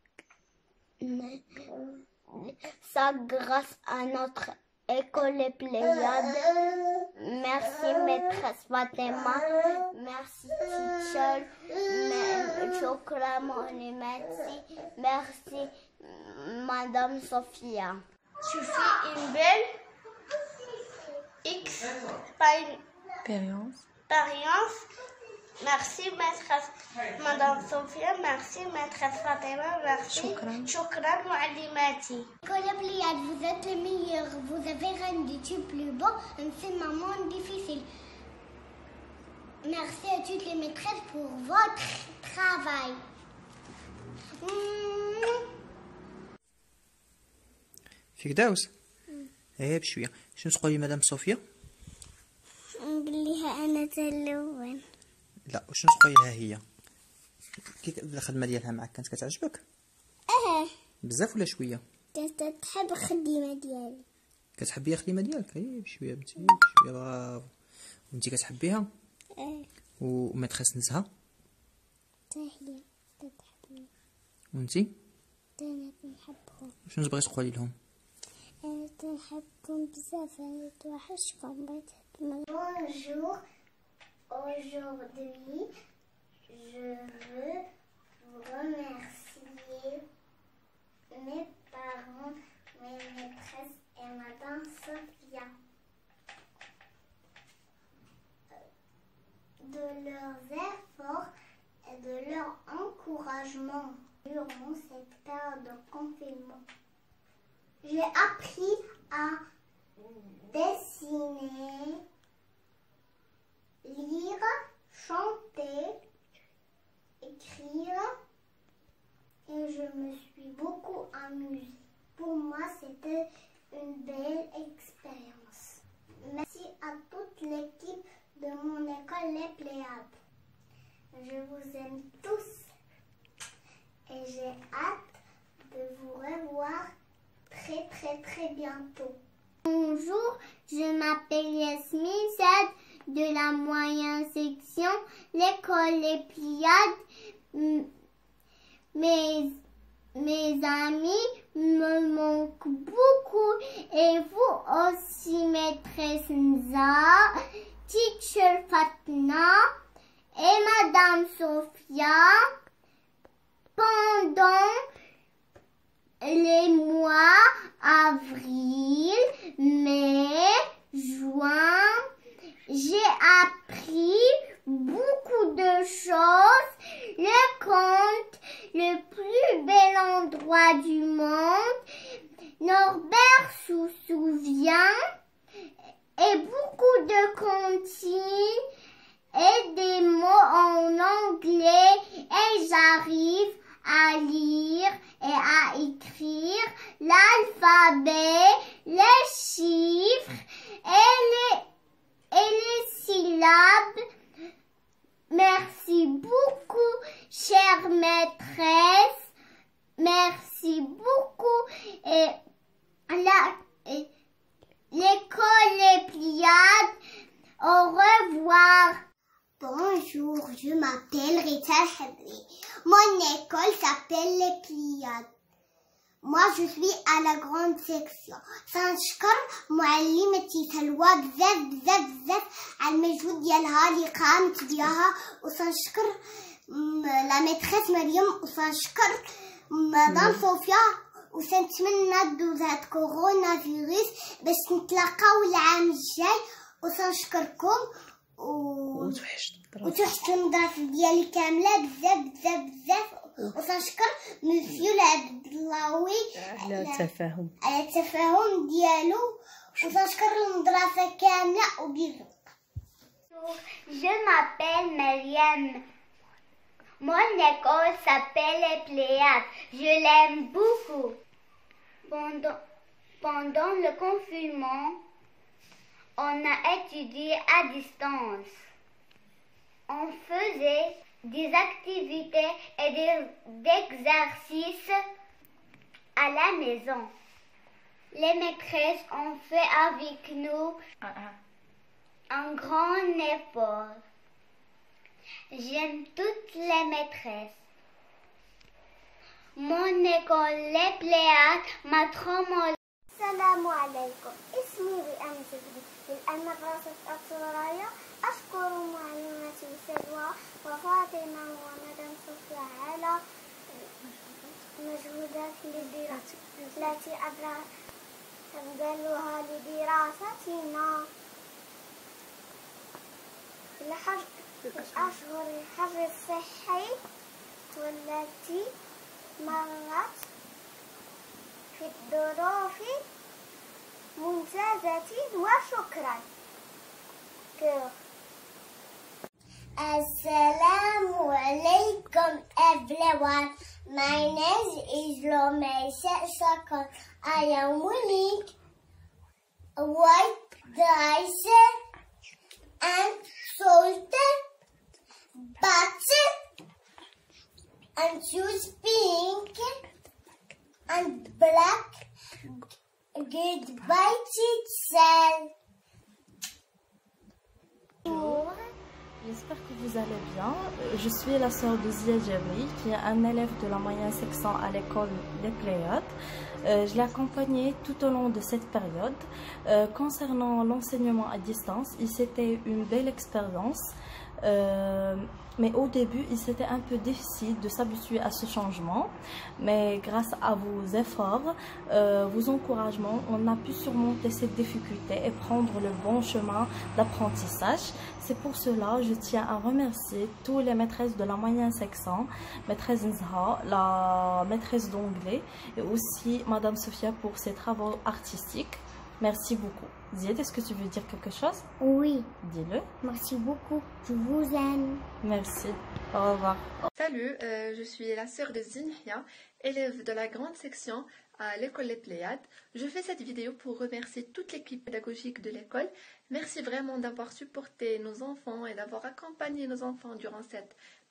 Ça grâce à notre école Les Pléiades. Merci maîtresse Fatima. Merci teacher. Shukran Moulimati. Merci Madame Sophia. Tu fais une belle expérience. Merci maîtresse Madame Sophia, merci maîtresse Fatima, merci. Shukran Moulimati. École Les Pléiades, vous êtes les meilleurs, vous avez rendu du plus beau un moment difficile. Merci à toutes les maîtresses pour votre travail. فيك داوس؟ ايه بشويه. شنو تقولي مدام صوفيا؟ نقول لها انا تلون. لا وشنو تقولي لها هي؟ كيف الخدمه ديالها معك كانت كتعجبك؟ بزاف ولا شويه؟ كنت تحب الخدمه ديالي. كتحبي الخدمه ديالك؟ ايه بشويه بنتي بشويه برافو. وانتي كتحبيها؟ ومتخص نزهه؟ حتى هي كتحبني. وانتي؟ انا كنحبهم. شنو تبغي تقولي لهم؟ انا كنحبكم بزاف، انا توحشكم بغيت Bonjour, aujourd'hui je veux vous remercier mes parents, mes maîtresses et Madame Sophia de leurs efforts et de leur encouragement durant cette période de confinement. J'ai appris à dessiner, lire, chanter, écrire et je me suis beaucoup amusée. Pour moi, c'était une belle expérience. Merci à toute l'équipe de mon école Les Pléiades. Je vous aime tous et j'ai hâte de vous revoir très bientôt. Bonjour, je m'appelle Yasmine Saad de la moyenne section, l'école Les Pléiades. Mes amis me manquent beaucoup et vous aussi, maîtresse Nza, teacher Fatna et madame Sophia. Pendant les mois avril, mai, juin, j'ai appris beaucoup de choses. Le conte, le plus bel endroit du monde, Norbert se souvient, et beaucoup de comptines et des mots en anglais, et j'arrive à lire et à écrire l'alphabet, les chiffres et les syllabes. Merci beaucoup, chère maîtresse. Merci beaucoup. Et l'école Les Pléiades. Au revoir. Bonjour, je m'appelle Rita Chadri. Mon école s'appelle Les Pléiades. Moi, je suis à la grande section. سنشكر معلمتي سلوى بزاف بزاف بزاف على المجهود ديالها اللي قامت بيها، وسنشكر لا ميتريس مريم، وسنشكر مدام صوفيا، وسنتمنى دوز هاد كورونا فيروس باش نتلاقاو العام الجاي، وسنشكركم وتوحشتوا المدرسة ديالي كاملة بزاف بزاف بزاف، وسنشكر مسيو العبد اللهوي على التفاهم ديالو، وسنشكر المدرسة كاملة وبيزو. Je m'appelle Mariam. Mon école s'appelle Les Pléiades. Je l'aime beaucoup. Pendant le confinement, on a étudié à distance. On faisait des activités et des exercices à la maison. Les maîtresses ont fait avec nous un grand effort. J'aime toutes les maîtresses. Mon école Les Pléiades m'a trop molli. السلام عليكم، اسمي ريان زبري من المدرسة الثورية. أشكر معلمتي سلوى وفاطمة ومدام صوفيا على مجهودات التي أبذلوها لدراستنا الأشهر الحر الصحي والتي مرت في الظروف ممتازة، وشكرا. Assalamu alaikum everyone. My name is Lomeisha Sakon. I am willing white rice and salt, butter, and choose pink and black. Goodbye, teacher. J'espère que vous allez bien. Je suis la sœur de Zia Djabri, qui est un élève de la moyenne section à l'école Les Pléiades. Je l'ai accompagnée tout au long de cette période. Concernant l'enseignement à distance, c'était une belle expérience. Mais au début, il s'était un peu difficile de s'habituer à ce changement. Mais grâce à vos efforts, vos encouragements, on a pu surmonter cette difficulté et prendre le bon chemin d'apprentissage. C'est pour cela que je tiens à remercier toutes les maîtresses de la moyenne section, maîtresse Nzha, la maîtresse d'anglais et aussi Madame Sophia pour ses travaux artistiques. Merci beaucoup. Ziad, est-ce que tu veux dire quelque chose? Oui. Dis-le. Merci beaucoup. Je vous aime. Merci. Au revoir. Salut, je suis la sœur de Zinhia, élève de la grande section à l'école Les Pléiades. Je fais cette vidéo pour remercier toute l'équipe pédagogique de l'école. Merci vraiment d'avoir supporté nos enfants et d'avoir accompagné nos enfants durant cette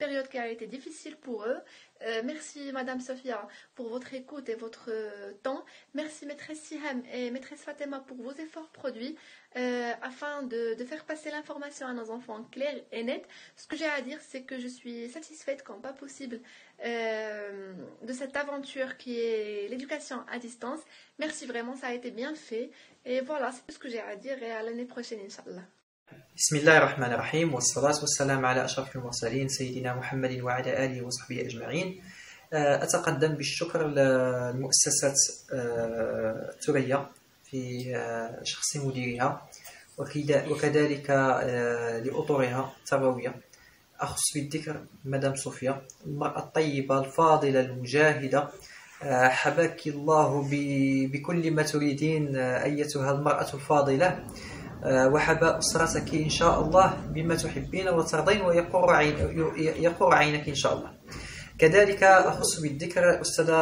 période qui a été difficile pour eux. Merci Madame Sophia pour votre écoute et votre temps. Merci Maîtresse Siham et Maîtresse Fatema pour vos efforts produits afin de faire passer l'information à nos enfants claire et nette. Ce que j'ai à dire, c'est que je suis satisfaite comme pas possible de cette aventure qui est l'éducation à distance. Merci vraiment, ça a été bien fait. Et voilà, c'est tout ce que j'ai à dire et à l'année prochaine, Inch'Allah. بسم الله الرحمن الرحيم والصلاة والسلام على أشرف المرسلين سيدنا محمد وعلى آله وصحبه أجمعين. أتقدم بالشكر للمؤسسة ثريا في شخص مديرها وكذلك لأطرها التربوية. أخص بالذكر مدام صوفيا، المرأة الطيبة الفاضلة المجاهدة، حباك الله بكل ما تريدين أيتها المرأة الفاضلة، وحبا أسرتك إن شاء الله بما تحبين وترضين ويقر عينك إن شاء الله. كذلك أخص بالذكر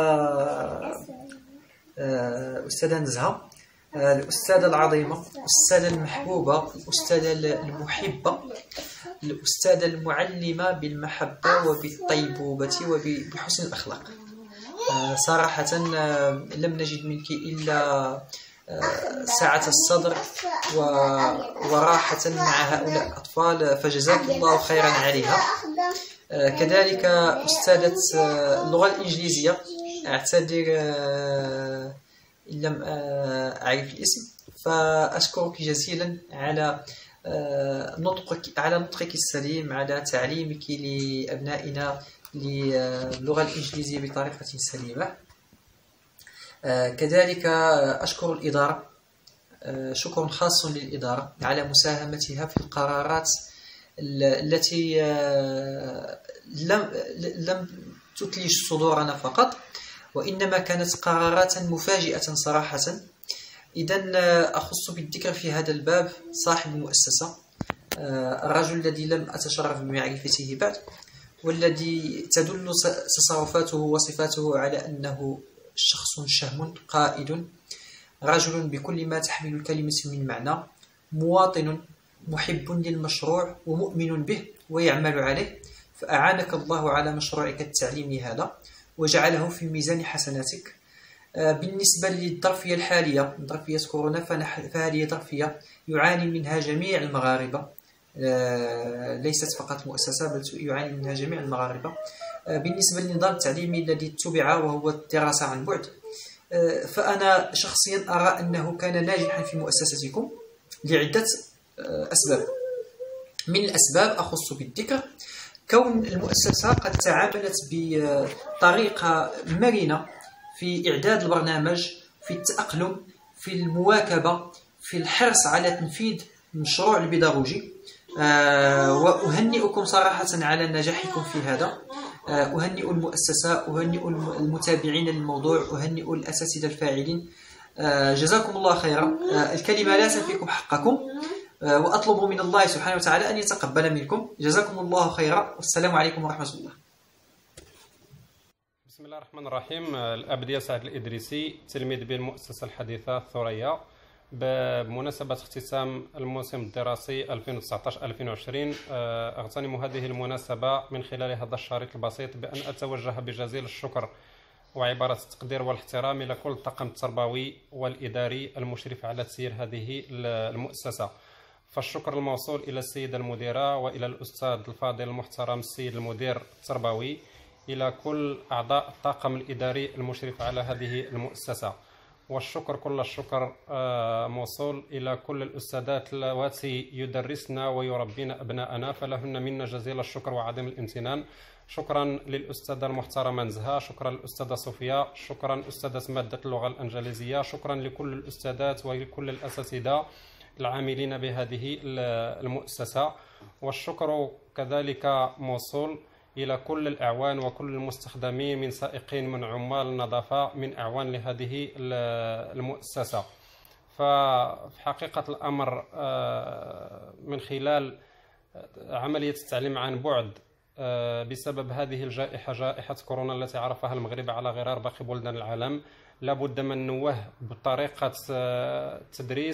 أستاذة نزهة، الأستاذة العظيمة، الأستاذة المحبوبة، الأستاذة المحبة، الأستاذة المعلمة بالمحبة وبالطيبوبة وبحسن الأخلاق. صراحة لم نجد منك إلا سعة الصدر وراحة مع هؤلاء الأطفال، فجزاك الله خيرا عليها. كذلك أستاذة اللغة الإنجليزية، أعتذر إن لم أعرف الاسم، فأشكرك جزيلا على نطقك السليم، على تعليمك لأبنائنا للغة الإنجليزية بطريقة سليمة. كذلك أشكر الإدارة، شكر خاص للإدارة على مساهمتها في القرارات التي لم تثلج صدورنا فقط، وإنما كانت قرارات مفاجئة صراحة. إذن أخص بالذكر في هذا الباب صاحب المؤسسة، الرجل الذي لم أتشرف بمعرفته بعد، والذي تدل تصرفاته وصفاته على أنه شخص شهم قائد، رجل بكل ما تحمل الكلمة من معنى، مواطن محب للمشروع ومؤمن به ويعمل عليه، فأعانك الله على مشروعك التعليمي هذا وجعله في ميزان حسناتك. بالنسبة للظرفية الحالية، ظرفية كورونا، فهذه ظرفية يعاني منها جميع المغاربة، ليست فقط مؤسسة بل يعاني منها جميع المغاربة. بالنسبة للنظام التعليمي الذي اتبع وهو الدراسة عن بعد، فأنا شخصيا أرى أنه كان ناجحا في مؤسستكم لعدة أسباب. من الأسباب أخص بالذكر كون المؤسسة قد تعاملت بطريقة مرنة في إعداد البرنامج، في التأقلم، في المواكبة، في الحرص على تنفيذ المشروع البيداغوجي. وأهنئكم صراحة على نجاحكم في هذا. أهنئ المؤسسة، أهنئ المتابعين للموضوع، أهنئ الأساتذة الفاعلين، جزاكم الله خيرا. الكلمة لا تفيكم حقكم، وأطلب من الله سبحانه وتعالى أن يتقبل منكم. جزاكم الله خيرا، والسلام عليكم ورحمة الله. بسم الله الرحمن الرحيم. الأبدية سعد الإدريسي، تلميذ بالمؤسسة الحديثة الثريا. بمناسبة اختتام الموسم الدراسي 2019-2020 أغتنم هذه المناسبة من خلال هذا الشريط البسيط بأن أتوجه بجزيل الشكر وعبارة التقدير والاحترام إلى كل الطاقم التربوي والإداري المشرف على تسيير هذه المؤسسة. فالشكر الموصول إلى السيدة المديرة وإلى الأستاذ الفاضل المحترم السيد المدير التربوي، إلى كل أعضاء الطاقم الإداري المشرف على هذه المؤسسة. والشكر كل الشكر موصول إلى كل الأستاذات اللواتي يدرسن ويربين أبناءنا، فلهن منا جزيل الشكر وعظيم الامتنان. شكرا للأستاذة المحترمة نزهة، شكرا للأستاذة صوفيا، شكرا أستاذة مادة اللغة الإنجليزية، شكرا لكل الأستاذات ولكل الأساتذة العاملين بهذه المؤسسة. والشكر كذلك موصول إلى كل الأعوان وكل المستخدمين من سائقين، من عمال النظافة، من أعوان لهذه المؤسسة. ففي حقيقة الأمر من خلال عملية التعليم عن بعد بسبب هذه الجائحة، جائحة كورونا التي عرفها المغرب على غرار باقي بلدان العالم، لابد من نوه بطريقة التدريس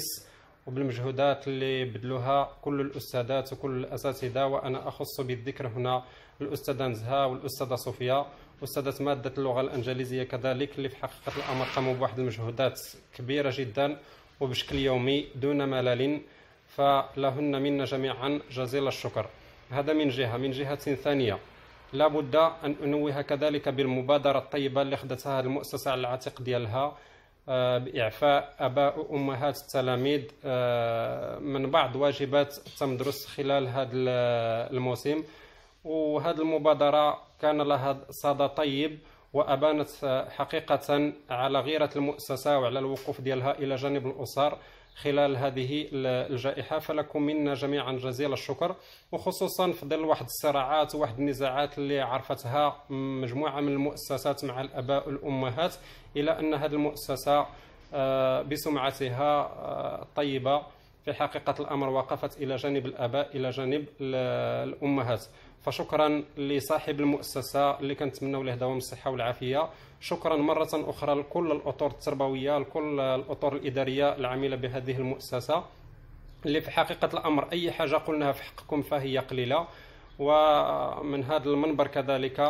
وبالمجهودات اللي بدلوها كل الأستاذات وكل الأساتذة. وأنا أخص بالذكر هنا الأستاذة نزهة والأستاذة صوفيا، أستاذة مادة اللغة الإنجليزية كذلك، اللي في حقيقة الأمر قاموا بواحد المجهودات كبيرة جدا وبشكل يومي دون ملل، فلهن منا جميعا جزيل الشكر. هذا من جهة. من جهة ثانية لا بد أن أنوه كذلك بالمبادرة الطيبة اللي خدتها المؤسسة على العاتق ديالها بإعفاء آباء وأمهات التلاميذ من بعض واجبات التمدرس خلال هذا الموسم. وهذه المبادرة كان لها صدى طيب وأبانت حقيقة على غيرة المؤسسة وعلى الوقوف ديالها إلى جانب الأسر خلال هذه الجائحة، فلكم منا جميعا جزيل الشكر، وخصوصا في ظل واحد الصراعات وواحد النزاعات اللي عرفتها مجموعة من المؤسسات مع الآباء والأمهات، إلى أن هذه المؤسسة بسمعتها الطيبة في حقيقة الأمر وقفت إلى جانب الآباء إلى جانب الأمهات. فشكرا لصاحب المؤسسة اللي كنتمنوا له دوام الصحة والعافية. شكرا مرة أخرى لكل الأطر التربوية، لكل الأطر الإدارية العاملة بهذه المؤسسة، اللي في حقيقة الأمر أي حاجة قلناها في حقكم فهي قليلة. ومن هذا المنبر كذلك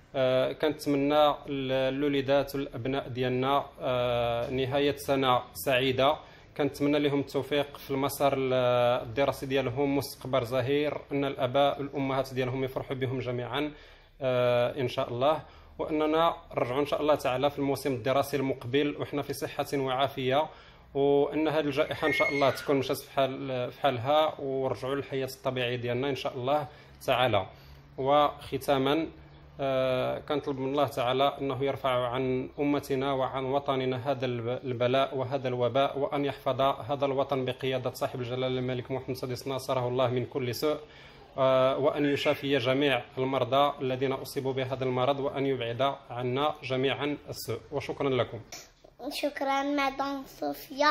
كنتمنى للوليدات والأبناء ديالنا نهاية سنة سعيدة، كنتمنى لهم التوفيق في المسار الدراسي ديالهم، مستقبل زهير، ان الاباء والامهات ديالهم يفرحوا بهم جميعا ان شاء الله، واننا نرجعوا ان شاء الله تعالى في الموسم الدراسي المقبل وحنا في صحه وعافيه، وان هذه الجائحه ان شاء الله تكون مشات في حالها ونرجعوا للحياه الطبيعيه ديالنا ان شاء الله تعالى. وختاما كنطلب من الله تعالى أنه يرفع عن أمتنا وعن وطننا هذا البلاء وهذا الوباء، وأن يحفظ هذا الوطن بقيادة صاحب الجلالة الملك محمد السادس ناصره الله من كل سوء، وأن يشافي جميع المرضى الذين أصيبوا بهذا المرض، وأن يبعد عنا جميعا السوء. وشكرا لكم. شكرا مدام صوفيا،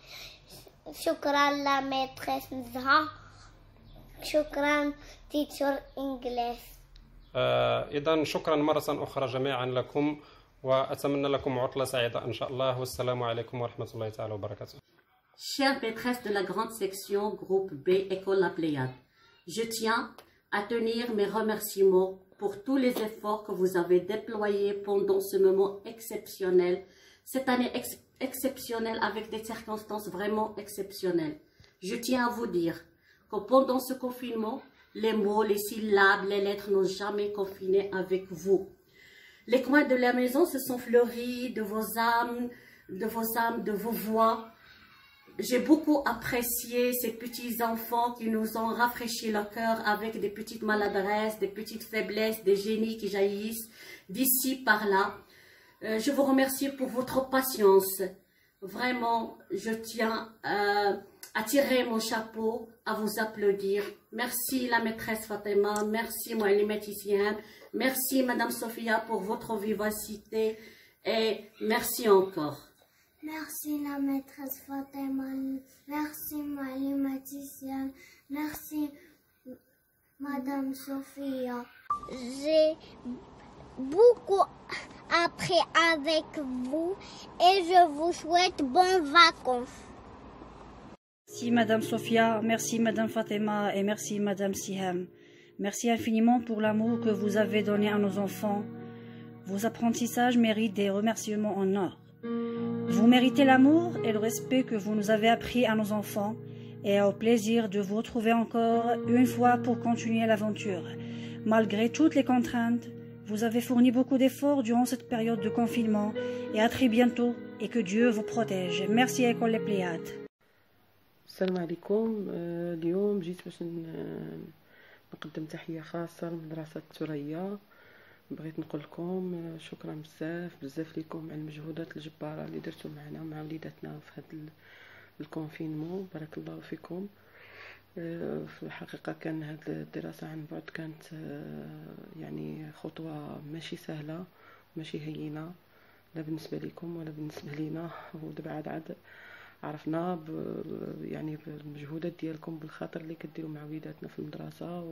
شكرا لا ميتريس نزهة، شكرا تيتشر انجليز. إذا شكرا مرة أخرى جميعا لكم، وأتمنى لكم عطلة سعيدة إن شاء الله، والسلام عليكم ورحمة الله تعالى وبركاته. Chère maîtresse de la grande section groupe B École La Pléiade, je tiens à tenir mes remerciements pour tous les efforts que vous avez déployés pendant ce moment exceptionnel, cette année exceptionnelle avec des circonstances vraiment exceptionnelles. Je tiens à vous dire que pendant ce confinement, les mots, les syllabes, les lettres n'ont jamais confiné avec vous. Les coins de la maison se sont fleuris de vos âmes, de vos voix. J'ai beaucoup apprécié ces petits enfants qui nous ont rafraîchi le cœur avec des petites maladresses, des petites faiblesses, des génies qui jaillissent d'ici par là. Je vous remercie pour votre patience. Vraiment, je tiens à tirer mon chapeau, à vous applaudir. Merci la maîtresse Fatima, merci Moualima Tissiane, merci Madame Sophia pour votre vivacité et merci encore. Merci la maîtresse Fatima, merci Moualima Tissiane, merci Madame Sophia. J'ai beaucoup appris avec vous et je vous souhaite bonnes vacances. Merci Madame Sophia, merci Madame Fatima et merci Madame Siham. Merci infiniment pour l'amour que vous avez donné à nos enfants. Vos apprentissages méritent des remerciements en or. Vous méritez l'amour et le respect que vous nous avez appris à nos enfants et au plaisir de vous retrouver encore une fois pour continuer l'aventure. Malgré toutes les contraintes, vous avez fourni beaucoup d'efforts durant cette période de confinement et à très bientôt et que Dieu vous protège. Merci à École Les Pléiades. السلام عليكم. اليوم جيت باش نقدم تحية خاصة لمدرسة ثريا. بغيت نقول لكم شكرا بزاف لكم على المجهودات الجبارة اللي درتوا معنا مع وليداتنا في هذا الكونفينمون. بارك الله فيكم. في الحقيقة كان هذه الدراسة عن بعد كانت يعني خطوة ماشي سهلة ماشي هينة، لا بالنسبة لكم ولا بالنسبة لينا. ودابا عاد عرفنا يعني بالمجهودات ديالكم بالخاطر اللي كديروا مع وليداتنا في المدرسة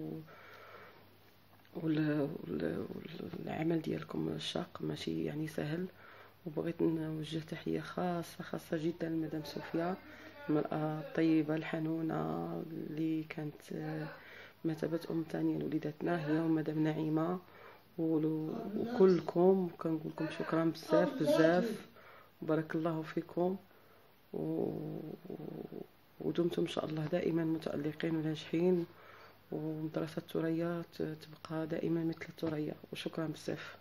والعمل ديالكم الشاق ماشي يعني سهل. وبغيت نوجه تحية خاصة جدا لمدام صوفيا، المرأة الطيبة الحنونة اللي كانت بمثابة ثانية لوليداتنا هي ومدام نعيمة وكلكم. كنقول لكم شكرا بزاف بزاف وبارك الله فيكم ودمتم ان شاء الله دائما متألقين وناجحين ومدرسة ثريا تبقى دائما مثل ثريا وشكرا بزاف.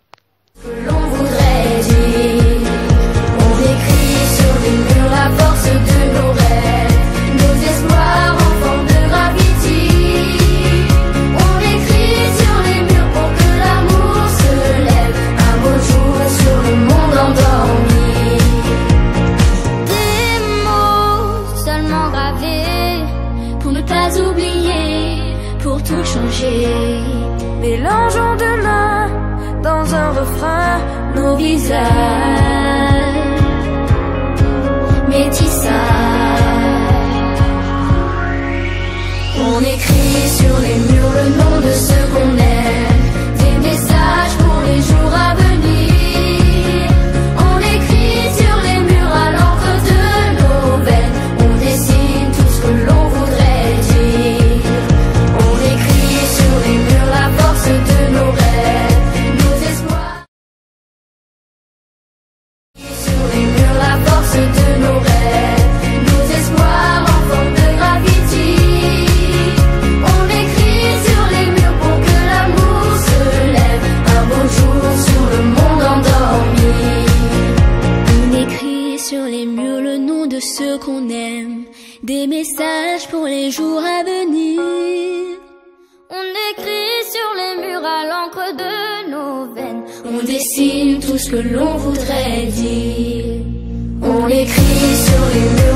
Mélangeons demain dans un refrain nos visages, métissage. On écrit sur les murs le nom de ceux qu'on aime, des messages pour les jours à venir. On écrit sur les murs à l'encre de nos veines, on dessine tout ce que l'on voudrait dire. On écrit sur les murs la force de nos rêves, nos espoirs. Sur les murs la force de nos rêves, nos espoirs en forme de graffiti. On écrit sur les murs pour que l'amour se lève un beau jour sur le monde endormi. On écrit sur les murs le nom de ceux qu'on aime, des messages pour les jours à venir. On écrit sur les murs à l'encre de nos veines, on dessine tout ce que l'on voudrait dire. On écrit sur les murs